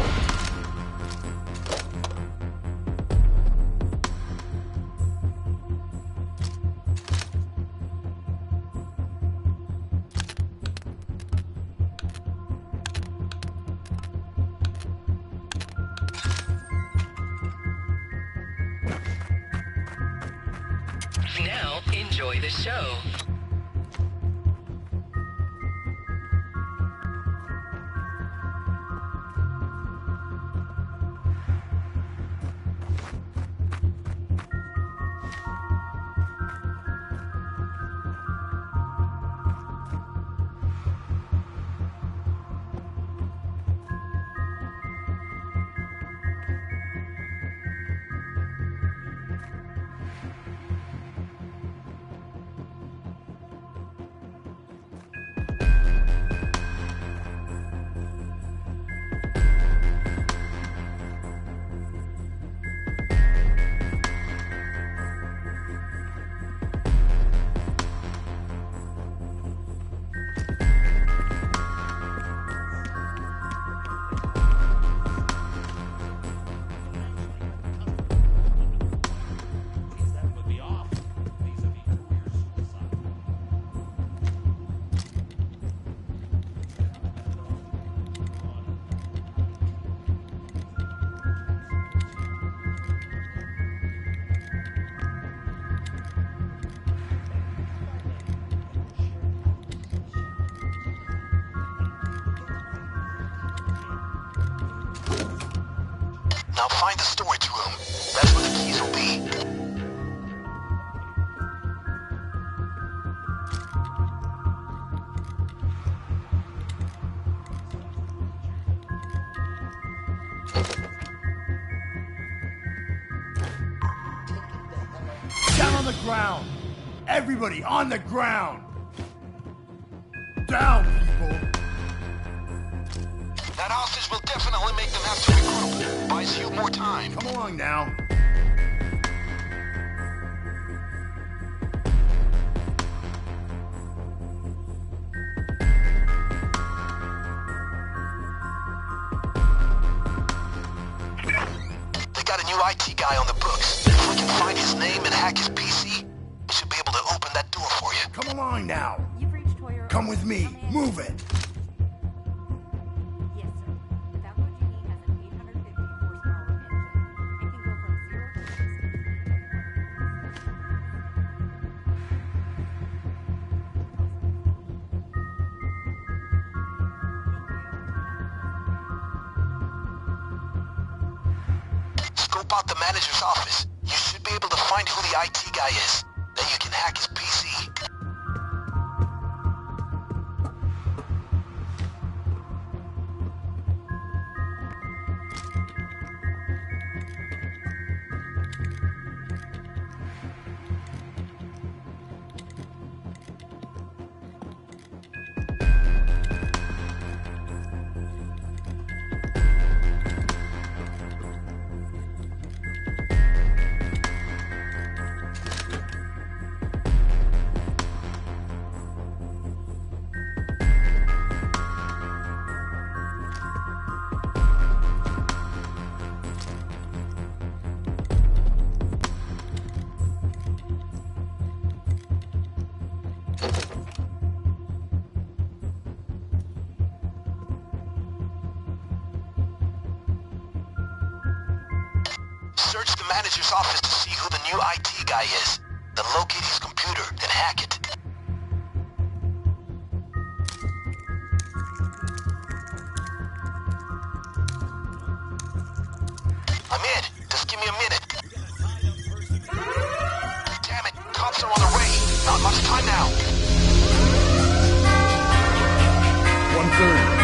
Now, enjoy the show. Now find the storage room. That's where the keys will be. Down on the ground! Everybody on the ground! Down, people! That hostage will definitely make them have to regroup. Buys you more time. Come along now. They got a new I T guy on the books. If we can find his name and hack his P C, we should be able to open that door for you. Come along now. You've reached Toyer. Come with me. Move it. Yes, sir. The Lamborghini has an eight hundred fifty horsepower engine. It can go from zero to sixty. Scope out the manager's office. You should be able to find who the I T guy is. Then you can hack his P C. Search the manager's office to see who the new I T guy is. Then locate his computer and hack it. I'm in. Just give me a minute. Damn it. Cops are on the way. Not much time now. one thirty.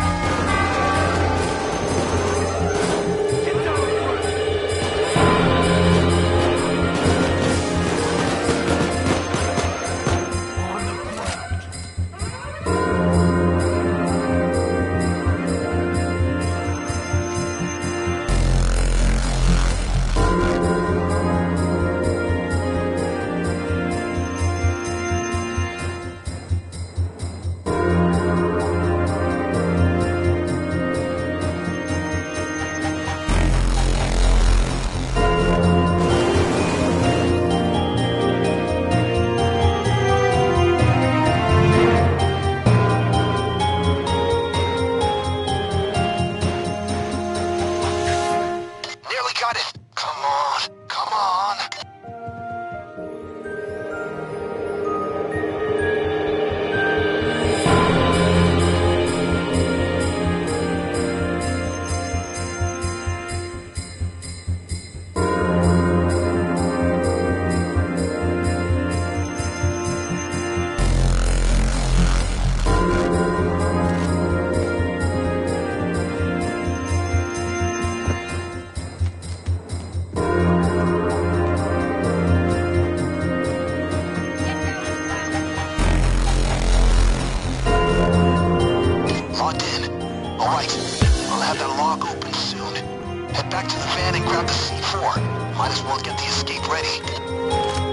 Might as well get the escape ready.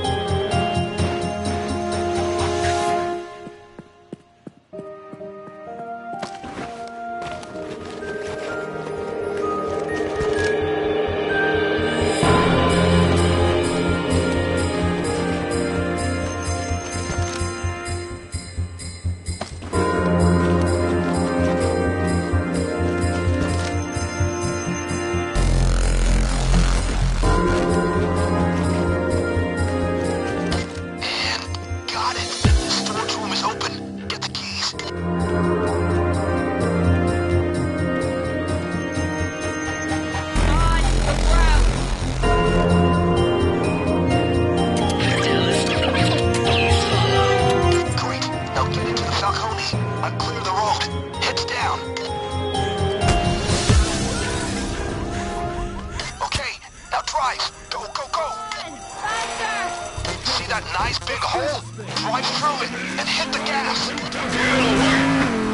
Nice big hole. Drive through it and hit the gas.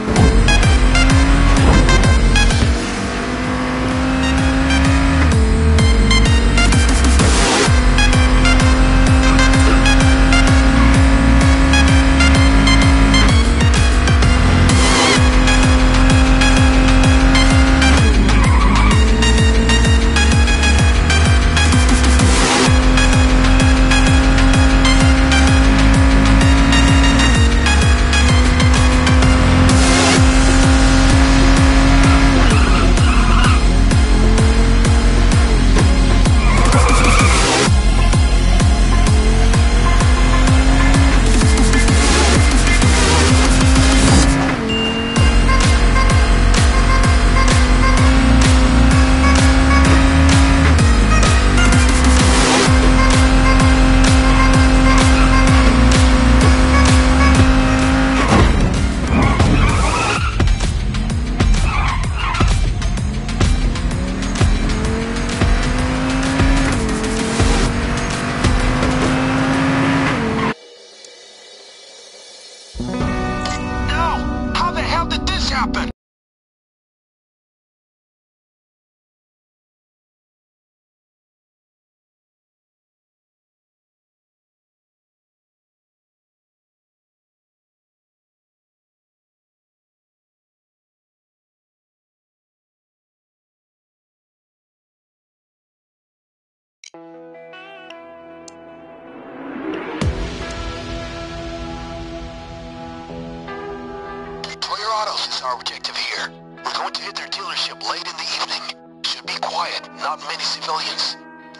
Toyota Autos is our objective here. We're going to hit their dealership late in the evening. Should be quiet, not many civilians.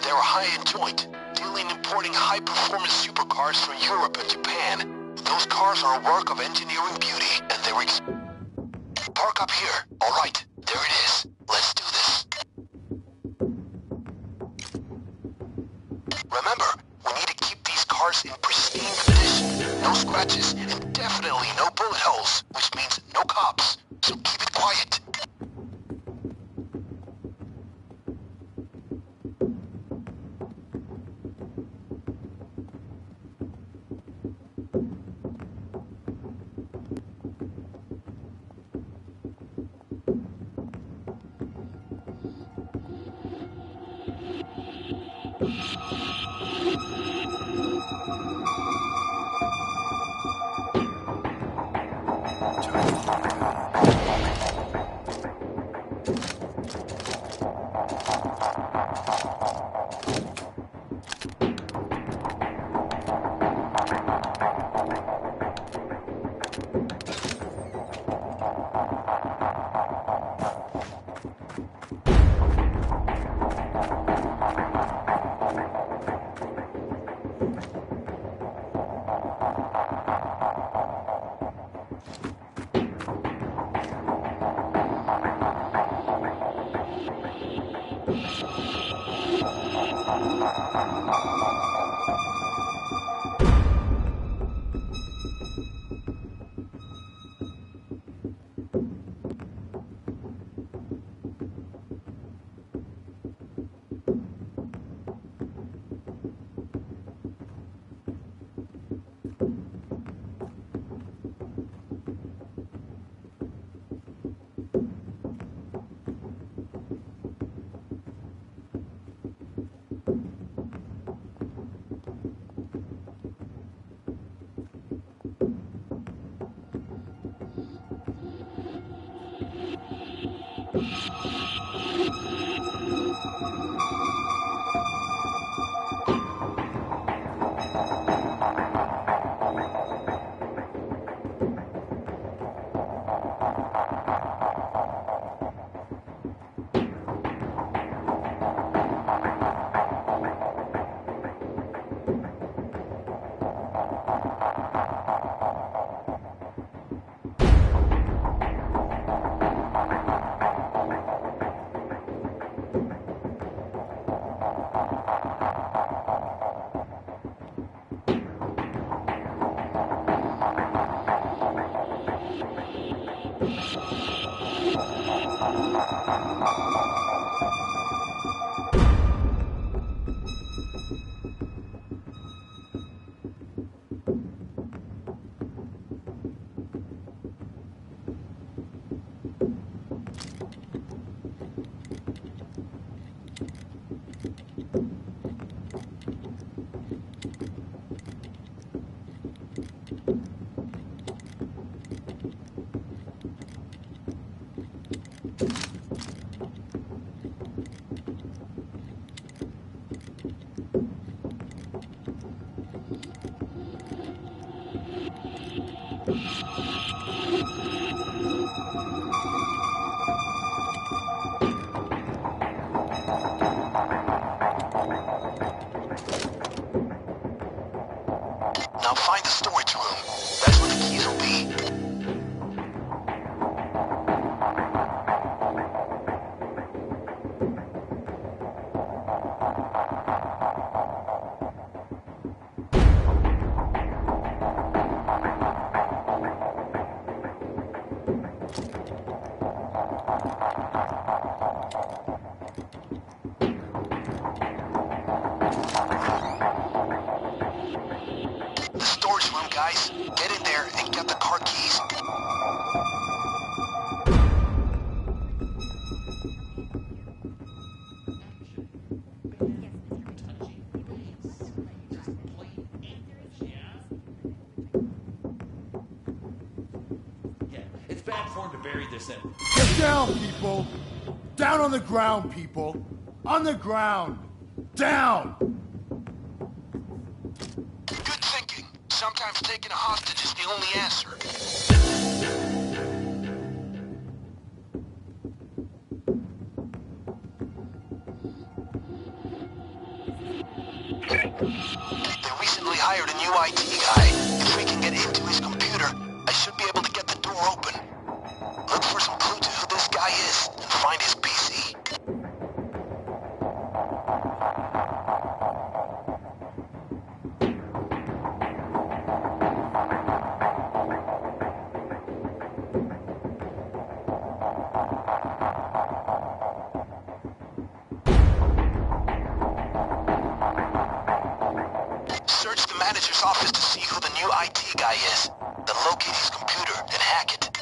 They're a high-end joint, dealing and importing high-performance supercars from Europe and Japan. Those cars are a work of engineering beauty, and they're ex- Park up here. All right, there it is. Let's do this. Remember, we need to keep these cars in pristine condition. No scratches, and definitely no bullet holes, which means no cops. So keep it quiet. Now find the storage room. That's where the keys will be. The storage room, guys. Get in there and get the car keys. Yeah, it's bad form to bury this in. Get down, people! Down on the ground, people! On the ground! Down! Good thinking. Sometimes taking a hostage is the only answer. They recently hired a new I T guy. If we can get into his computer, I should be able to get the door open. Look for some clue to who this guy is and find his P C. Search the manager's office to see who the new I T guy is. Then locate his computer and hack it.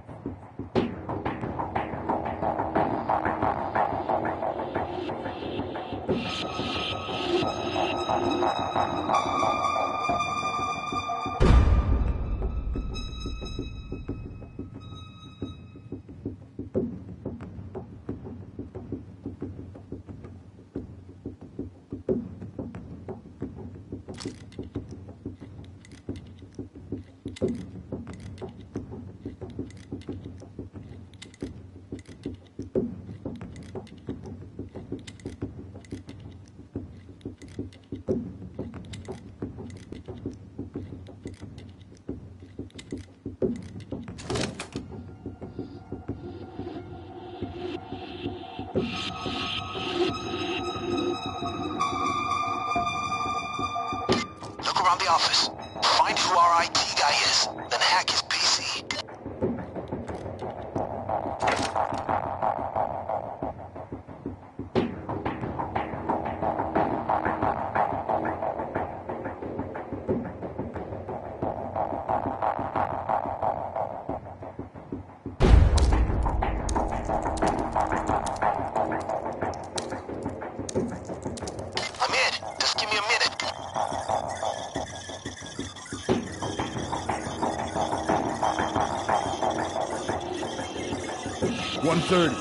Look around the office. Find who our I T guy is, then hack his P C. I'm in. Just give me a minute. one thirty.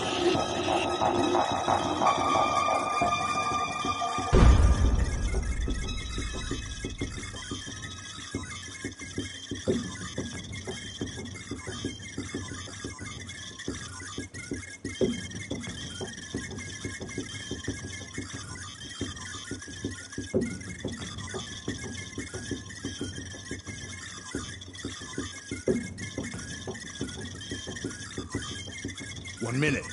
One minute.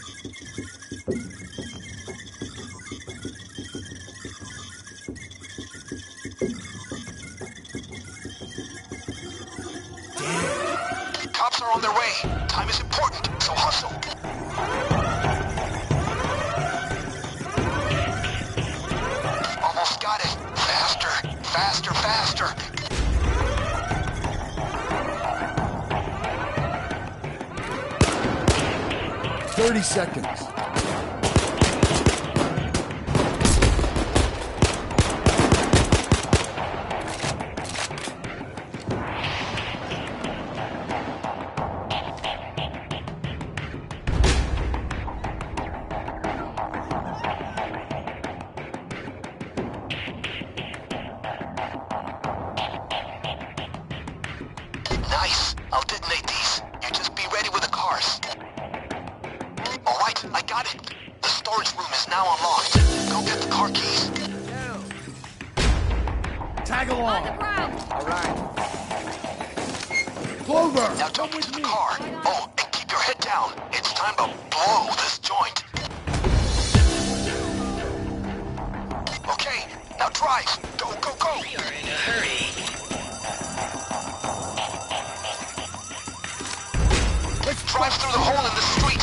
Cops are on their way. Time is important, so hustle. Almost got it. Faster, faster, faster. Thirty seconds. Nice. I'll detonate these. You just be ready with the cars. All right, I got it. The storage room is now unlocked. Go get the car keys. Tag along. All right. Clover. Now jump into the car. Oh, and keep your head down. It's time to blow this joint. Okay, now drive. Go, go, go. We are in a hurry. Let's drive through the hole in the street.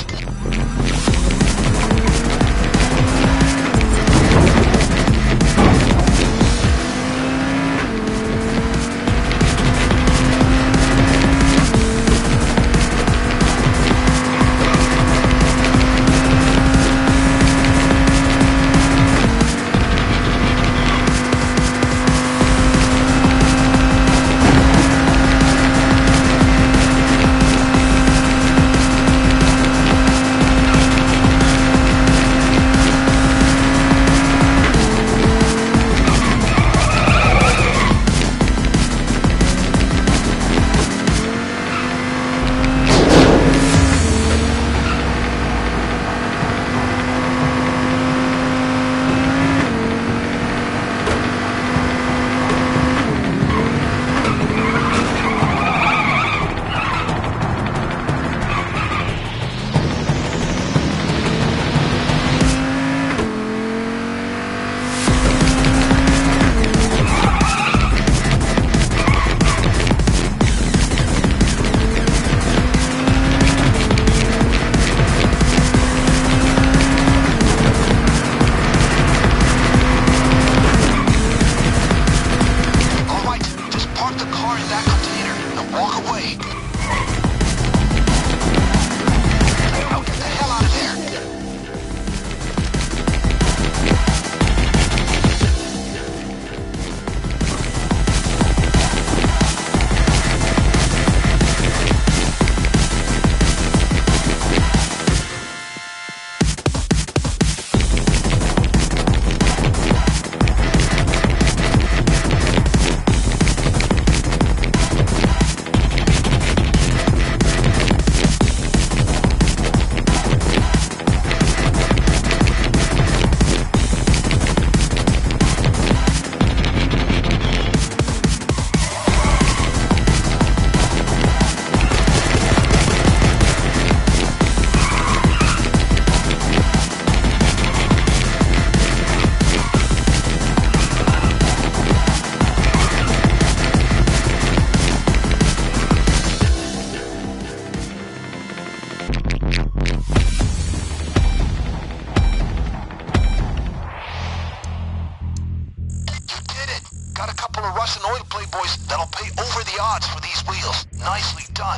Got a couple of Russian oil playboys that'll pay over the odds for these wheels. Nicely done.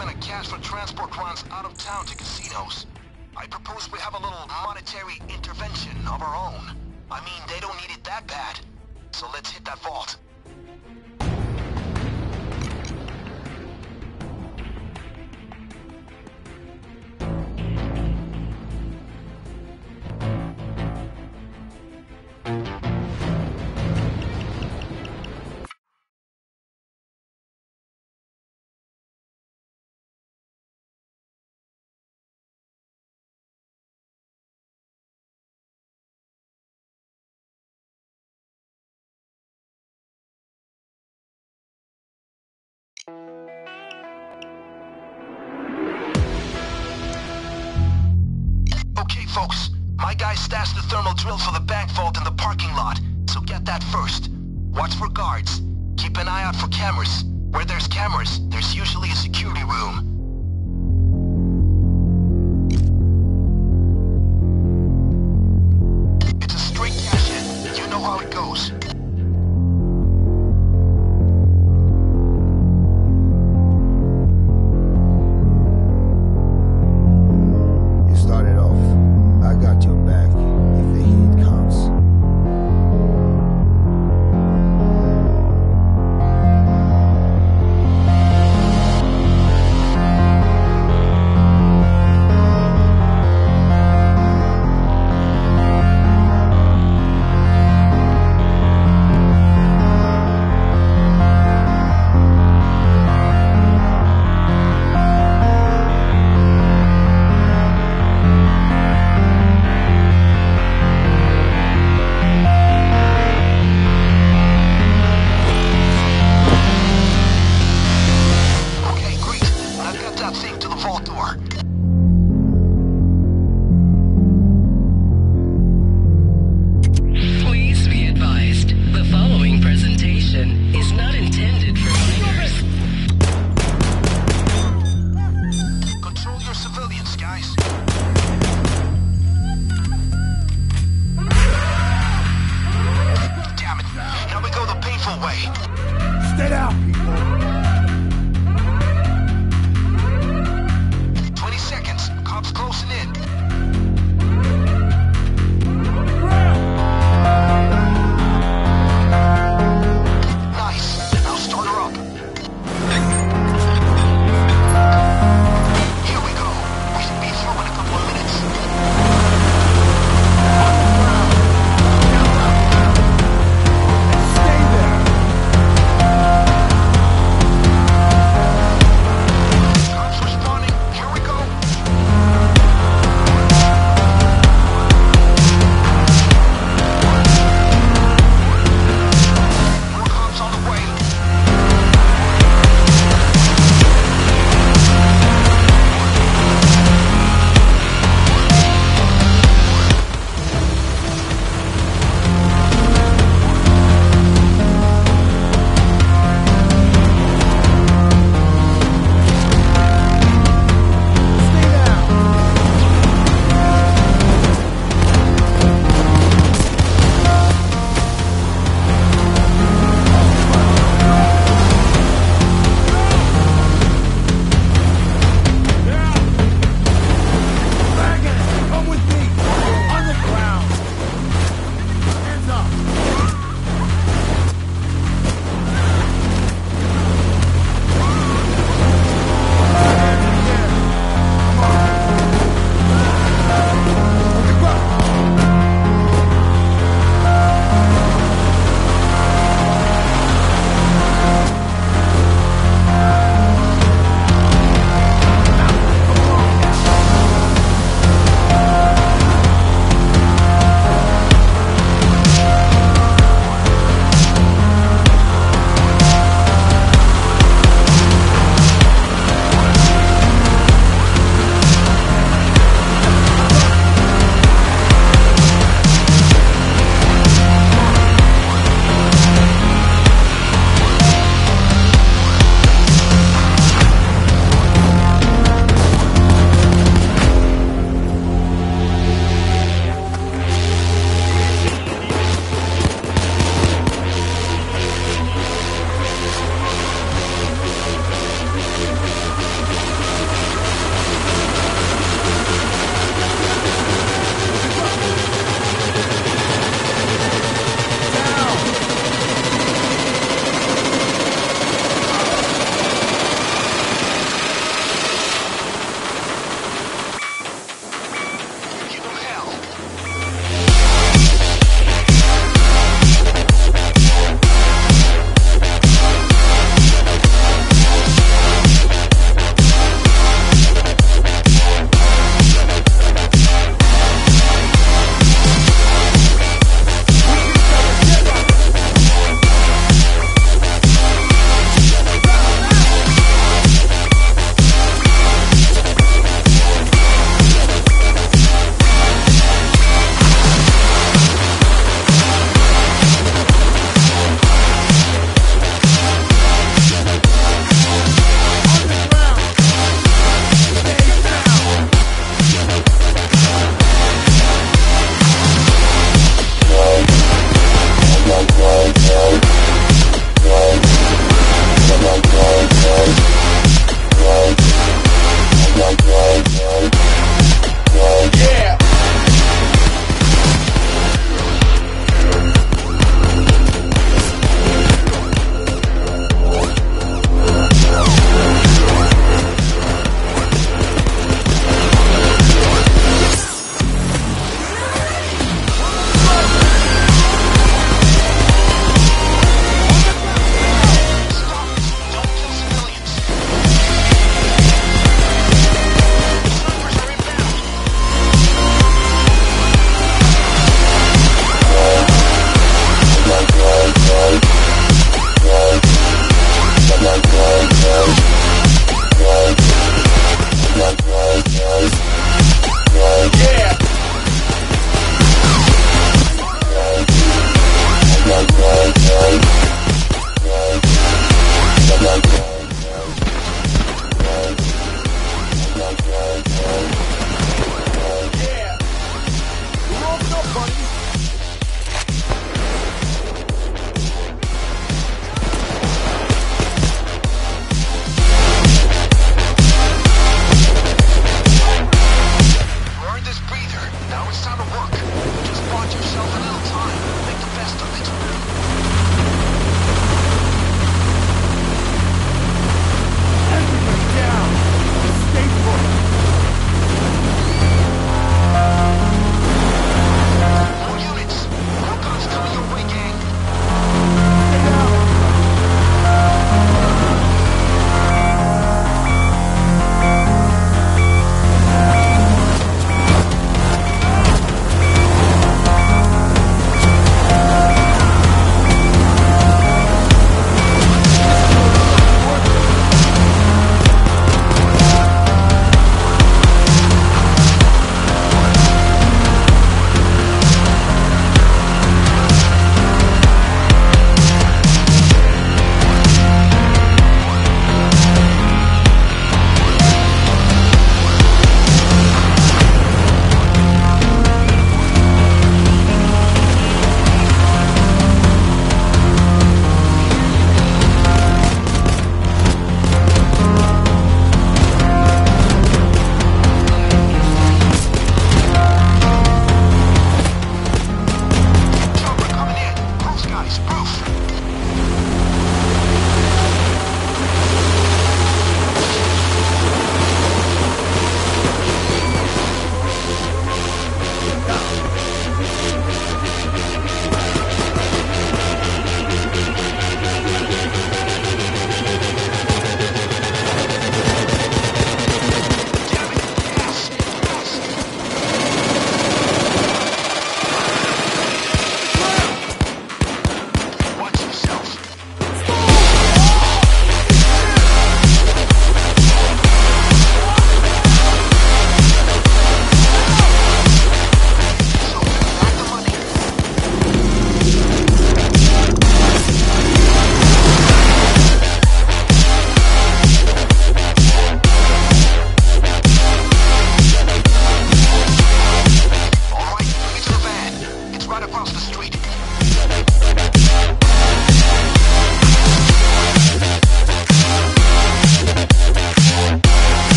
shipment of cash for transport runs out of town to casinos. I propose we have a little monetary intervention of our own. I mean, they don't need it that bad. So let's hit that vault. Okay, folks. My guys stashed the thermal drill for the bank vault in the parking lot, so get that first. Watch for guards. Keep an eye out for cameras. Where there's cameras, there's usually a security room. It's a straight cash-in. You know how it goes.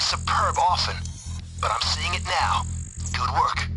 superb often, but I'm seeing it now. Good work.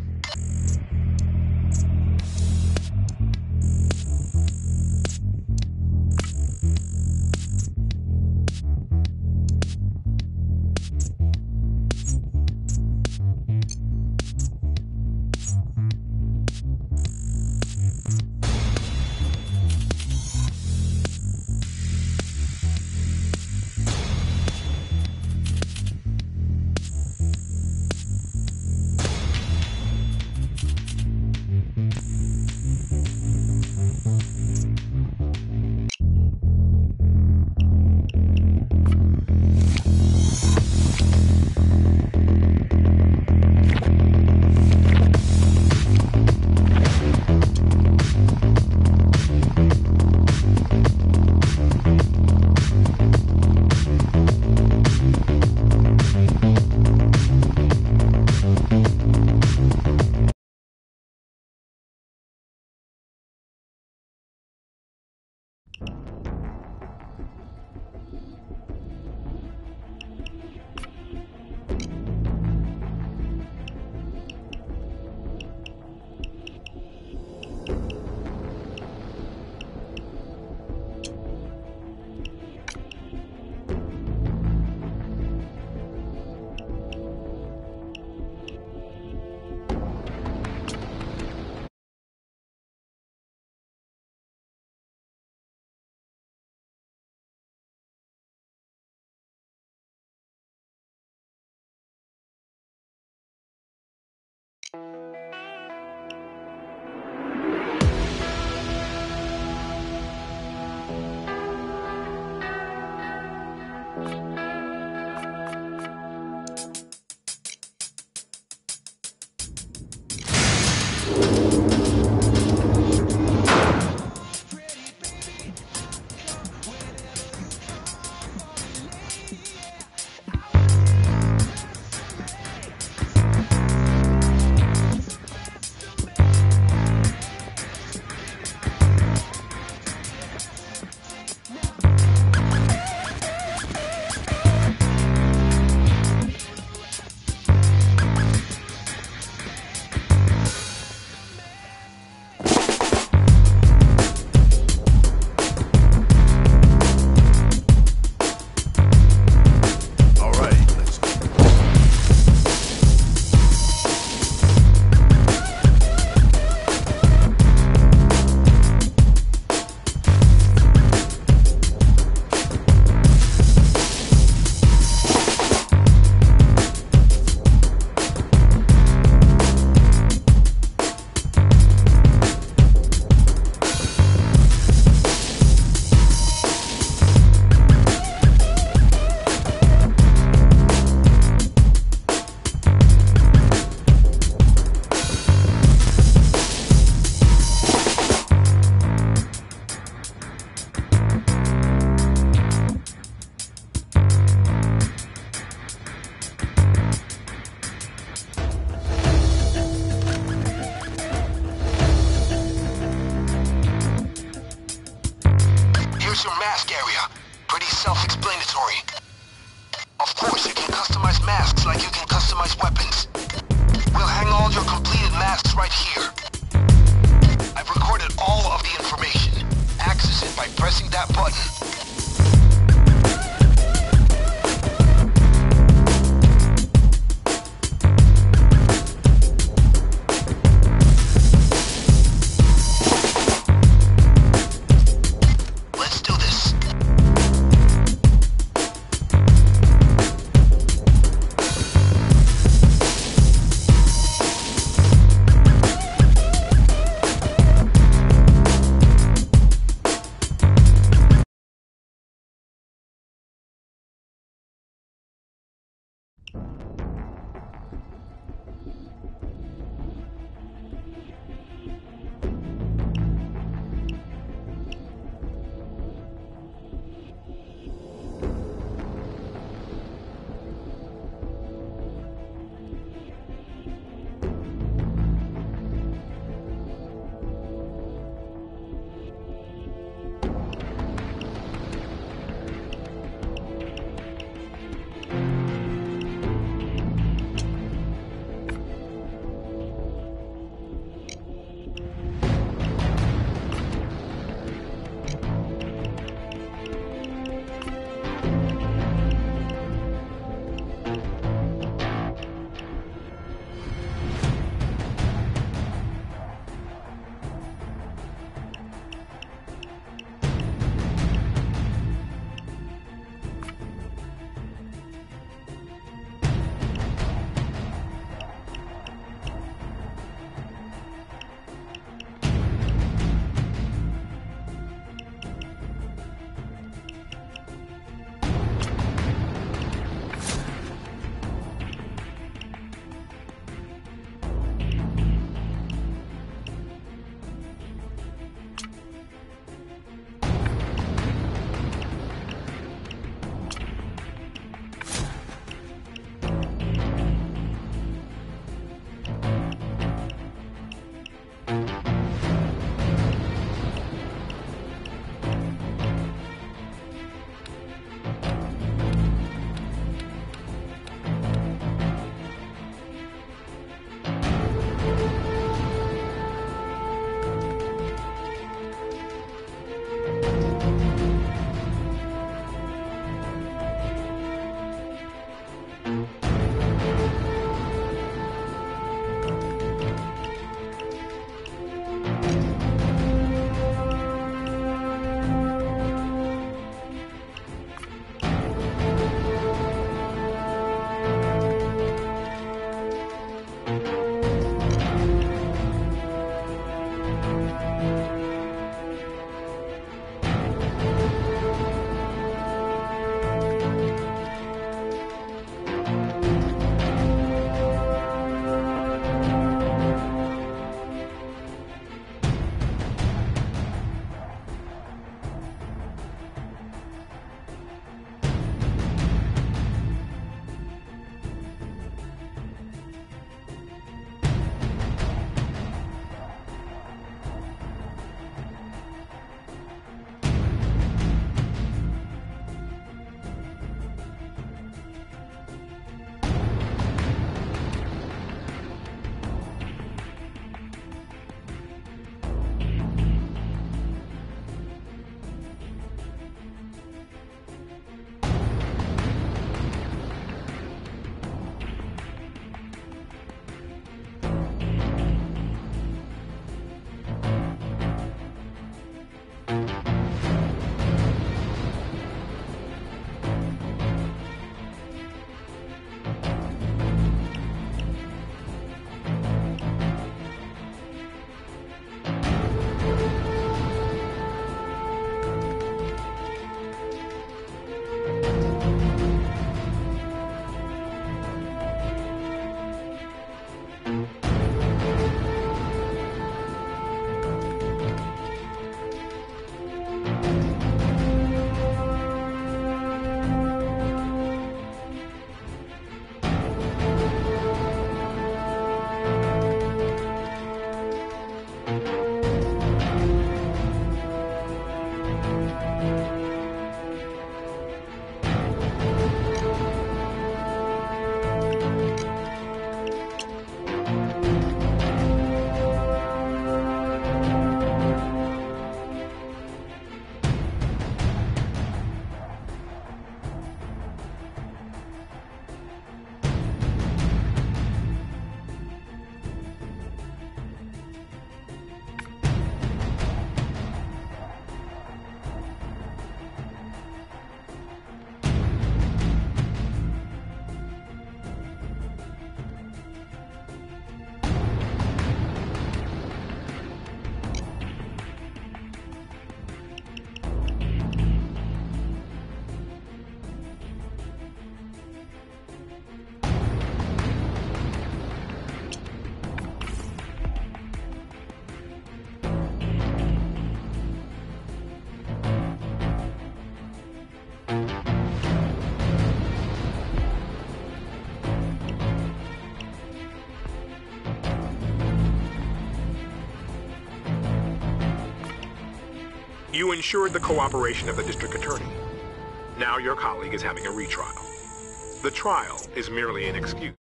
You ensured the cooperation of the district attorney. Now your colleague is having a retrial. The trial is merely an excuse.